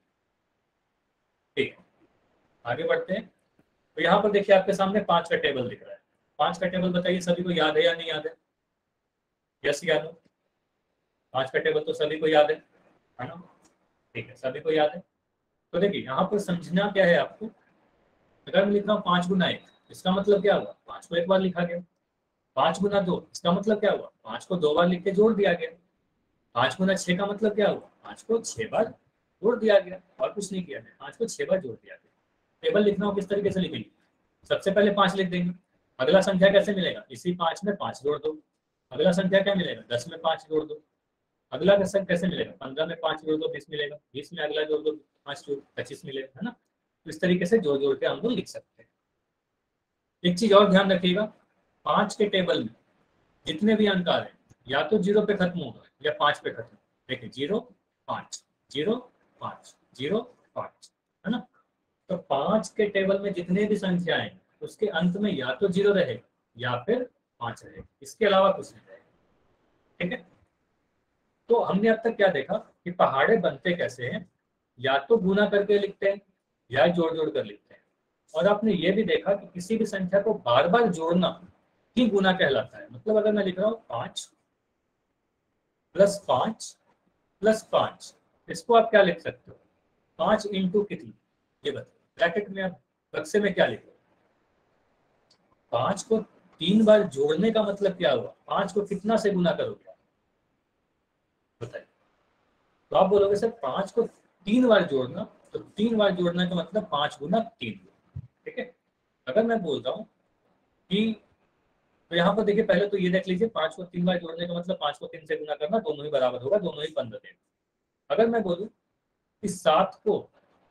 ठीक है, आगे बढ़ते हैं। तो यहाँ पर देखिए आपके सामने 5 का टेबल दिख रहा है। 5 का टेबल बताइए सभी को याद है या नहीं याद है? यस या नो? 5 का टेबल तो सभी को याद है ना? ठीक है, सभी को याद है। तो देखिए यहाँ पर समझना क्या है आपको, अगर मैं लिख रहा हूँ 5 गुना 1, इसका मतलब क्या हुआ? 5 को एक बार लिखा गया। 5 गुना 2, इसका मतलब क्या हुआ? 5 को 2 बार लिख के जोड़ दिया गया। 5 गुना 6 का मतलब क्या हुआ? 5 को 6 बार जोड़ दिया गया, और कुछ नहीं किया है, 5 को 6 बार जोड़ दिया गया। टेबल लिखना हो किस तरीके से लिखेंगे? सबसे पहले 5 लिख देंगे, अगला संख्या कैसे मिलेगा? इसी 5 में 5 जोड़ दो, अगला संख्या क्या मिलेगा? 10 में 5 जोड़ दो, अगला कैसे मिलेगा? 15 में 5 जोड़ दो 20 मिलेगा, 20 में अगला जोड़ दो 5 जोड़ 25 मिलेगा, है ना। तो इस तरीके से जोड़ जोड़ के हम लोग लिख सकते हैं। एक चीज और ध्यान रखिएगा, 5 के टेबल में जितने भी अंक आ रहे हैं या तो 0 पे खत्म होगा या 5 पे खत्म। देखिए 0, 5, 0, 5, 0, 5, है ना। तो 5 के टेबल में जितने भी संख्याएं हैं उसके अंत में या तो 0 रहेगा या फिर 5 रहेगा, इसके अलावा कुछ नहीं रहेगा। ठीक है, तो हमने अब तक क्या देखा कि पहाड़े बनते कैसे हैं, या तो गुना करके लिखते हैं या जोड़ जोड़ कर लिखते हैं। और आपने ये भी देखा कि किसी भी संख्या को बार बार जोड़ना ही गुना कहलाता है। मतलब अगर मैं लिख रहा हूँ 5 + 5 + 5, इसको आप क्या लिख सकते हो? 5 इंटू कितनी, ये बताओ। ब्रैकेट में आप बक्से में क्या लिखो? 5 को 3 बार जोड़ने का मतलब क्या हुआ? 5 को कितना से गुना करोगे बताइए? तो आप बोलोगे सर 5 को 3 बार जोड़ना, तो 3 बार जोड़ने का मतलब 5 गुना 3। ठीक है, अगर मैं बोलता हूँ कि, तो यहाँ पर देखिए पहले तो ये देख लीजिए, 5 को 3 बार जोड़ने का मतलब 5 को 3 से गुना करना, दोनों ही बराबर होगा, दोनों ही 15 देगा। अगर मैं बोलूँ कि 7 को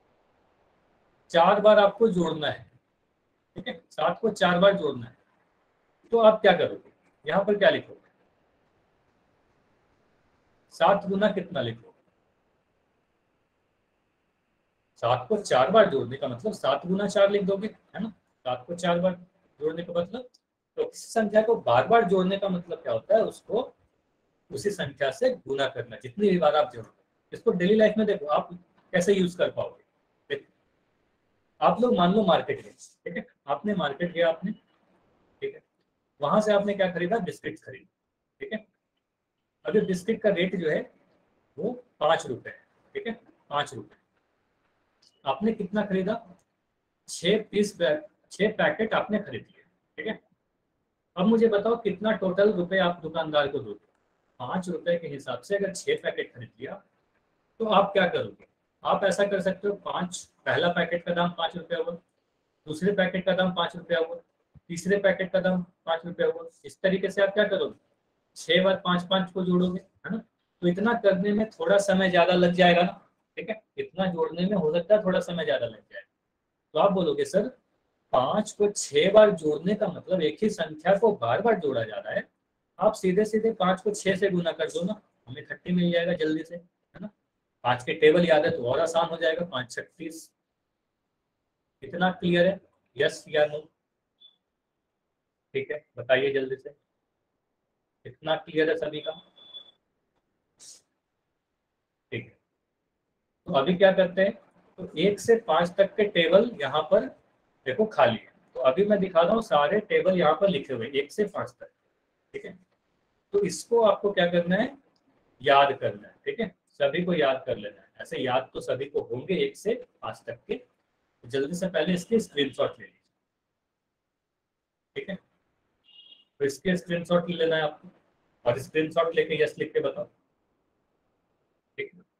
4 बार आपको जोड़ना है, ठीक है, 7 को 4 बार जोड़ना है, तो आप क्या करोगे? यहाँ पर क्या लिखोगे? 7 गुना कितना लिखोगे? 7 को 4 बार जोड़ने का मतलब 7 गुना 4 लिख दोगे, है ना। 7 को 4 बार जोड़ने का मतलब, तो किसी संख्या को बार बार जोड़ने का मतलब क्या होता है? उसको उसी संख्या से गुना करना, जितनी भी बार आप जोड़ो। इसको डेली लाइफ में देखो आप कैसे यूज कर पाओगे। देखो आप लोग मान लो मार्केट गए, ठीक है, आपने मार्केट गया आपने, ठीक है, वहां से आपने क्या खरीदा? बिस्किट खरीदा, ठीक है। अभी बिस्किट का रेट जो है वो 5 रुपए है, ठीक है, 5 रुपए। आपने कितना खरीदा? 6 पैकेट आपने खरीद लिए, ठीक है। अब मुझे बताओ कितना टोटल रुपए आप दुकानदार को दोगे? 5 रुपए के हिसाब से अगर 6 पैकेट खरीद लिया तो आप क्या करोगे? आप ऐसा कर सकते हो, पहला पैकेट का दाम 5 रुपया हुआ, दूसरे पैकेट का दाम 5 रुपया हुआ, तीसरे पैकेट का दाम 5 रुपया हुआ। इस तरीके से आप क्या करोगे? 6 बार 5 को जोड़ोगे, है ना। तो इतना करने में थोड़ा समय ज्यादा लग जाएगा ना, ठीक है, इतना जोड़ने में हो सकता है थोड़ा समय ज्यादा लग जाए। तो आप बोलोगे सर 5 को 6 बार जोड़ने का मतलब एक ही संख्या को बार बार जोड़ा जा रहा है, आप सीधे सीधे 5 को 6 से गुना कर दो ना, हमें 30 मिल जाएगा जल्दी से। 5 के टेबल याद है तो और आसान हो जाएगा, 5 छक 30। इतना क्लियर है, यस या नो? ठीक है, बताइए जल्दी से, इतना क्लियर है सभी का? ठीक है, तो अभी क्या करते हैं, तो 1 से 5 तक के टेबल यहाँ पर देखो खाली है, तो अभी मैं दिखा रहा हूँ सारे टेबल यहाँ पर लिखे हुए 1 से 5 तक। ठीक है, तो इसको आपको क्या करना है, याद करना है। ठीक है, सभी को याद कर लेना है, ऐसे याद तो सभी को होंगे 1 से 5 तक के। तो जल्दी से पहले इसके स्क्रीनशॉट ले लीजिए। ठीक है, तो इसके स्क्रीनशॉट ले लेना है आपको, और स्क्रीनशॉट लेके यस लिख के बताओ। ठीक है,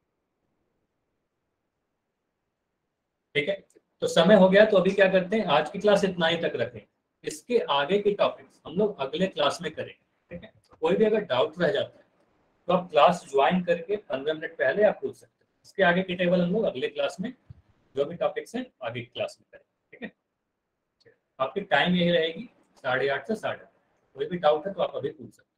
ठीक है, तो समय हो गया, तो अभी क्या करते हैं, आज की क्लास इतना ही तक रखें, इसके आगे के टॉपिक्स हम लोग अगले क्लास में करेंगे। ठीक है, कोई भी अगर डाउट रह जाता है तो आप क्लास ज्वाइन करके 15 मिनट पहले आप पूछ सकते हैं। इसके आगे की टेबल हम लोग अगले क्लास में जो भी टॉपिक्स हैं आगे की क्लास में करेंगे। ठीक है, आपकी टाइम यही रहेगी 8:30 से 8:30। कोई भी डाउट है तो आप अभी पूछ सकते हैं।